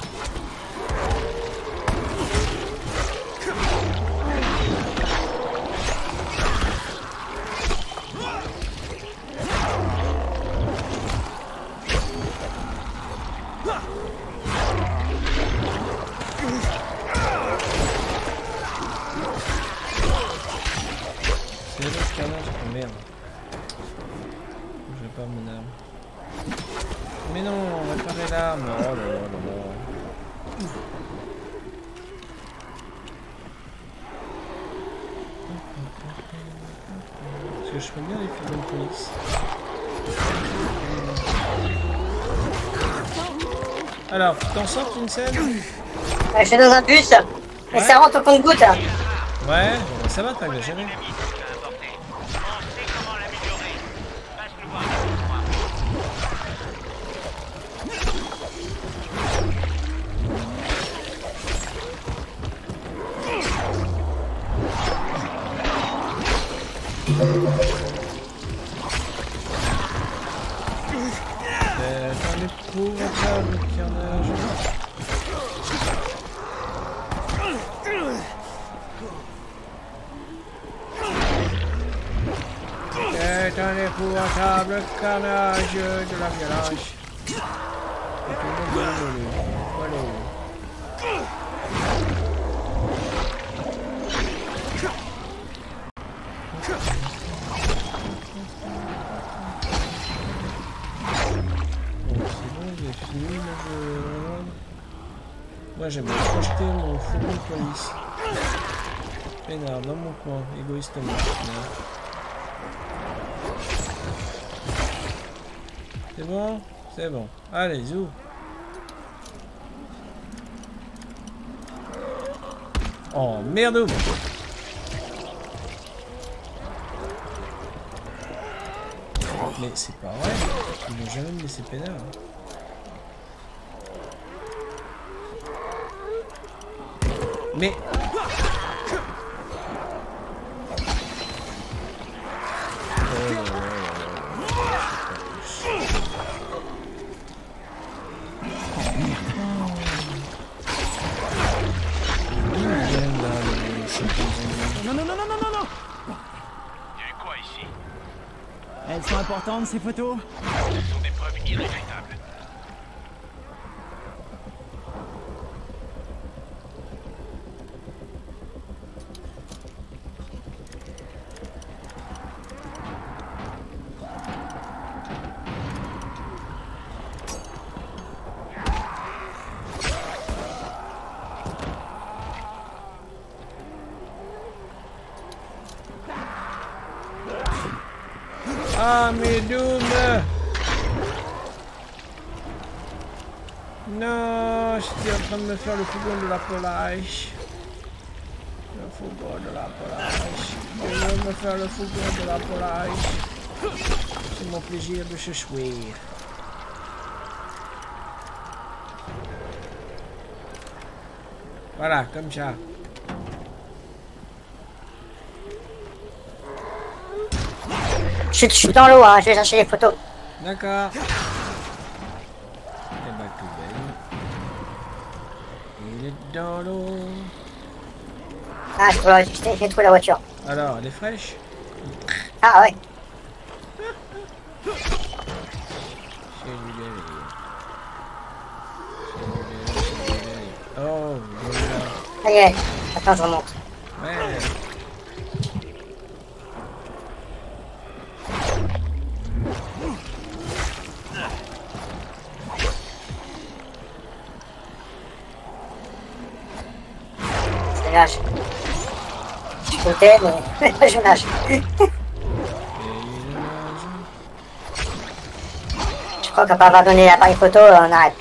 C'est le carnage. Oh merde. Je vais pas mon arme. Mais non, on va réparer l'arme. Oh là là là là. Parce que je fais bien les films de police. Alors, tu t'en sors une scène? Ouais, je suis dans un bus. Et ça rentre au compte-goutte. Ouais, bon, ça va, t'as géré. Euh, dans les épouvantables carnage. un épouvantable carnage de la violence. Et tout le monde est volé. Voilà. Bon, c'est bon, j'ai fini. Là, je... Moi, j'aimerais projeter mon fourgon de police. Pénard, dans mon coin, égoïstement. C'est bon? C'est bon. Allez, zou. Oh, merde! Mais c'est pas vrai. Ils vont jamais me laisser pénard. Mais... Non, non, non, non, non, non, non. Il y a eu quoi ici? Elles sont importantes, ces photos? Ce sont des preuves irréfutables. Ah, mais Doom! Non, j'étais en train de me faire le fourgon de la police. Le fourgon de la police. Je veux me faire le fourgon de la police. C'est mon plaisir de ce soir. Voilà, comme ça. Je suis dans l'eau, hein, je vais chercher les photos. D'accord. Et bah tout belle. Il est dans l'eau. Ah, je trouve, j'ai trouvé la voiture. Alors, elle est fraîche? Ah ouais. Oh, voilà. Ça y est, attends, je remonte. Ouais. Je nage. Je comptais, mais je nage. Je crois qu'après avoir donné l'appareil photo, on arrête.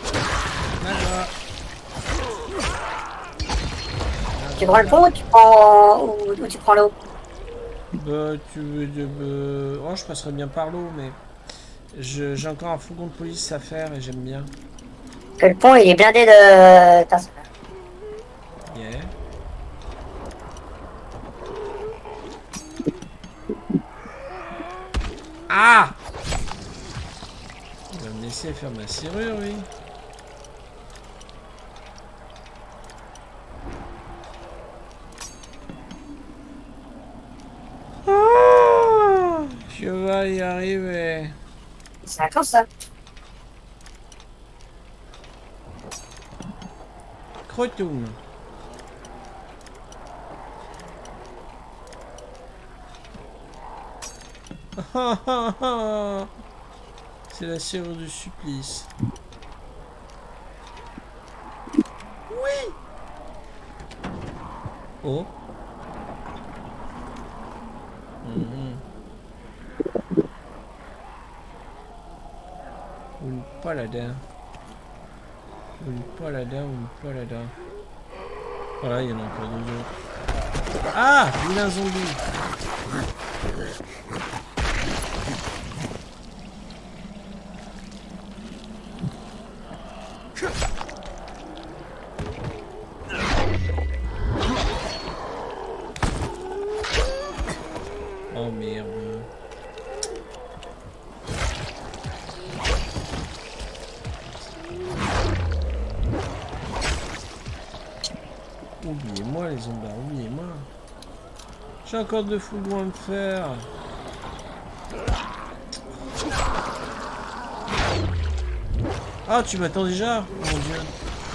Tu prends le pont ou tu prends, ou, ou tu prends l'eau? Bah, tu veux de... Euh... Oh, je passerais bien par l'eau, mais... J'ai encore un fourgon de police à faire et j'aime bien. Que le pont, il est blindé de... Attends, yeah. Ah! Il va me laisser faire ma serrure, oui. Oh, je vais y arriver. C'est un quand ça? Crotoum. C'est la serrure du supplice. Oui. Oh. Mm-hmm. Une paladin. Une paladin, une paladin. Voilà, il y en a encore deux autres. Ah, vilain zombie. Oh merde. Oubliez-moi les zombies, oubliez-moi. J'ai encore deux fourgons à me faire. Ah, tu m'attends déjà? Oh mon dieu.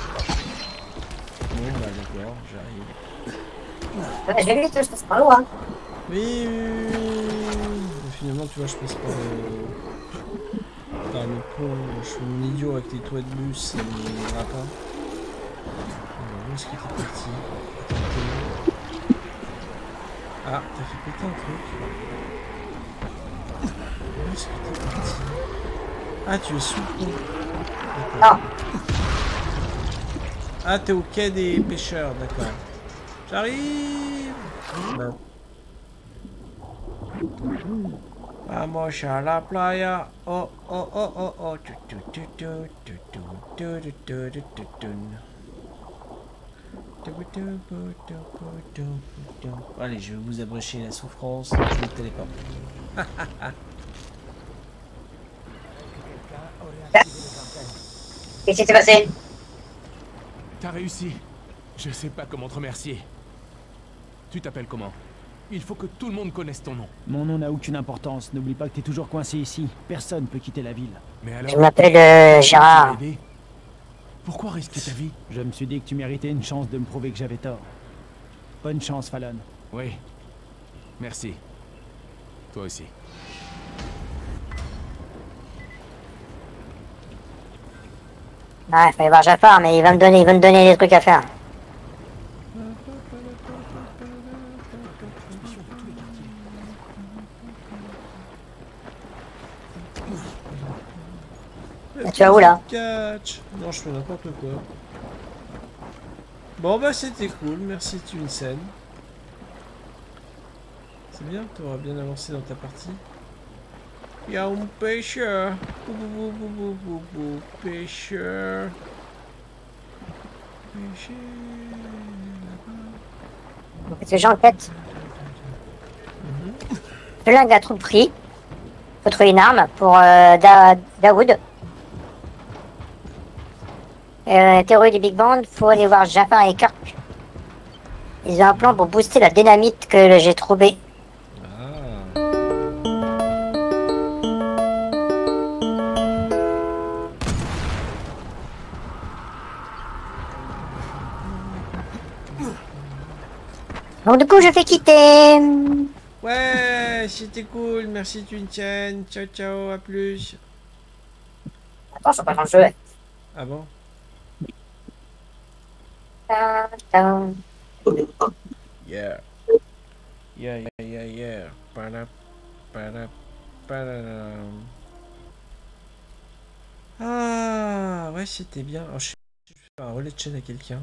Bon, bah d'accord, j'arrive. Ouais, je vais vite, je passe par l'eau, hein. Oui, oui, oui, oui. Mais finalement, tu vois, je passe par le... par le pont. Je suis un idiot avec les toits de bus, ça ne m'aidera pas. Alors, où est-ce que t'es parti? Attends, t'es où? Ah, t'as fait péter un truc. Où est-ce que t'es parti? Ah, tu es sous le pont. Non. Ah, t'es au quai des pêcheurs, d'accord. J'arrive. Non. Vamos a la playa. Oh, oh, oh, oh, oh. Tu, tu, tu, tu, tu, tu, tu, tu, tu, tu, tu, tu. Allez, je vais vous abrécher la souffrance. Je me téléporte. Qu'est-ce qui s'est passé? T'as réussi. Je sais pas comment te remercier. Tu t'appelles comment? Il faut que tout le monde connaisse ton nom. Mon nom n'a aucune importance. N'oublie pas que t'es toujours coincé ici. Personne peut quitter la ville. Mais alors, Je m'appelle euh, Gérard. pourquoi risquer ta vie? Je me suis dit que tu méritais une chance de me prouver que j'avais tort. Bonne chance, Fallon. Oui. Merci. Toi aussi. Ouais, il fallait voir Jafar, mais il va me donner, il va me donner des trucs à faire. Ah, tu vas où là? Catch. Non, je fais n'importe quoi. Bon bah c'était cool, merci Tunsen. C'est bien, tu auras bien avancé dans ta partie. Il y a un pêcheur. Bou, bou, bou, bou, bou, bou. Pêcheur. Pêcheur. Qu'est-ce que j'ai en tête? Flingue à tout prix. Faut trouver une arme pour euh, da Daoud. Euh, théorie du Big Bang, faut aller voir Jafar et Kirk. Ils ont un plan pour booster la dynamite que j'ai trouvé. Donc du coup je fais quitter. Ouais, c'était cool, merci Tunsen. Ciao ciao, à plus. Attends, je suis pas dans le jeu. Ah bon? Ta -ta. Yeah. Yeah, yeah, yeah, yeah. Para, para, para. Ah, ouais, c'était bien. Alors, je vais faire un relais de chaîne à quelqu'un.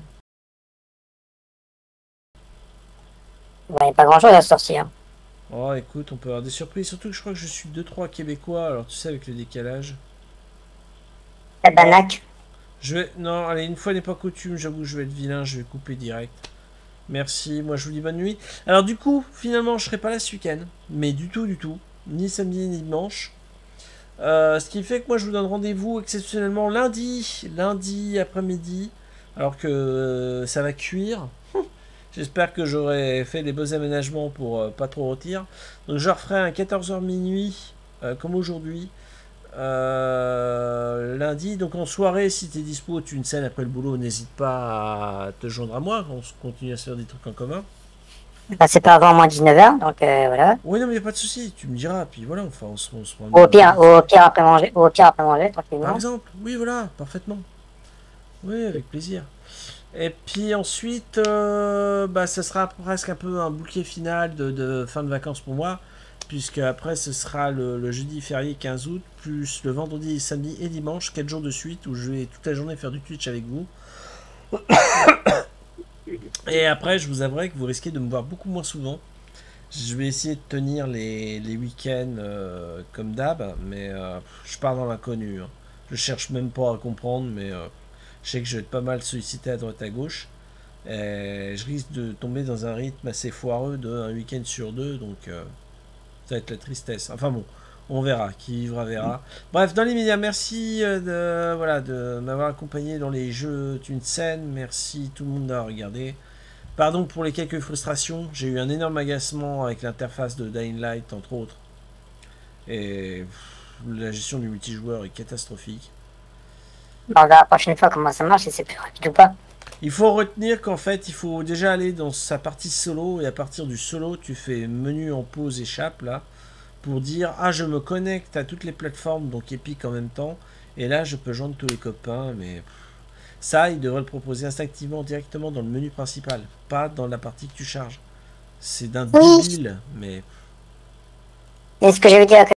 Il n'y a pas grand chose à sortir. Oh, écoute, on peut avoir des surprises. Surtout que je crois que je suis deux trois Québécois. Alors, tu sais, avec le décalage. Tabarnak. Je vais... Non, allez, une fois n'est pas coutume, j'avoue, je vais être vilain, je vais couper direct. Merci, moi je vous dis bonne nuit. Alors du coup, finalement, je serai pas là ce week-end. Mais du tout, du tout. Ni samedi, ni dimanche. Euh, ce qui fait que moi, je vous donne rendez-vous exceptionnellement lundi. Lundi après-midi. Alors que euh, ça va cuire. J'espère que j'aurai fait les beaux aménagements pour euh, pas trop rôtir. Donc je referai un quatorze heures minuit, euh, comme aujourd'hui. Euh, lundi, donc en soirée, si tu es dispo, tu une scène après le boulot, n'hésite pas à te joindre à moi, on continue à se faire des trucs en commun. Bah, c'est pas avant moins dix-neuf heures, donc euh, voilà. Oui, non, mais y a pas de souci, tu me diras, puis voilà, enfin, on se on se rend. Au pire, au pire après manger, au pire après manger, tranquillement. Par exemple, oui, voilà, parfaitement. Oui, avec plaisir. Et puis ensuite, euh, bah, ça sera presque un peu un bouquet final de, de fin de vacances pour moi. Puisque après ce sera le, le jeudi férié quinze août, plus le vendredi, samedi et dimanche, quatre jours de suite où je vais toute la journée faire du Twitch avec vous. Et après, je vous avouerai que vous risquez de me voir beaucoup moins souvent. Je vais essayer de tenir les, les week-ends euh, comme d'hab, mais euh, je pars dans l'inconnu. Hein. Je cherche même pas à comprendre, mais euh, je sais que je vais être pas mal sollicité à droite à gauche. Et je risque de tomber dans un rythme assez foireux de un week-end sur deux, donc... Euh, ça va être la tristesse. Enfin bon, on verra. Qui vivra verra. Bref, dans les médias, merci de, voilà, de m'avoir accompagné dans les jeux d'une scène. Merci tout le monde d'avoir regardé. Pardon pour les quelques frustrations. J'ai eu un énorme agacement avec l'interface de Dying Light, entre autres. Et pff, la gestion du multijoueur est catastrophique. Bon, on verra la prochaine fois comment ça marche, si c'est plus rapide ou pas. Il faut retenir qu'en fait, il faut déjà aller dans sa partie solo, et à partir du solo, tu fais menu en pause, échappe, là, pour dire, ah, je me connecte à toutes les plateformes, donc Epic en même temps, et là, je peux joindre tous les copains, mais... Ça, il devrait le proposer instinctivement directement dans le menu principal, pas dans la partie que tu charges. C'est d'un Oui. débile, mais... Et ce que je veux dire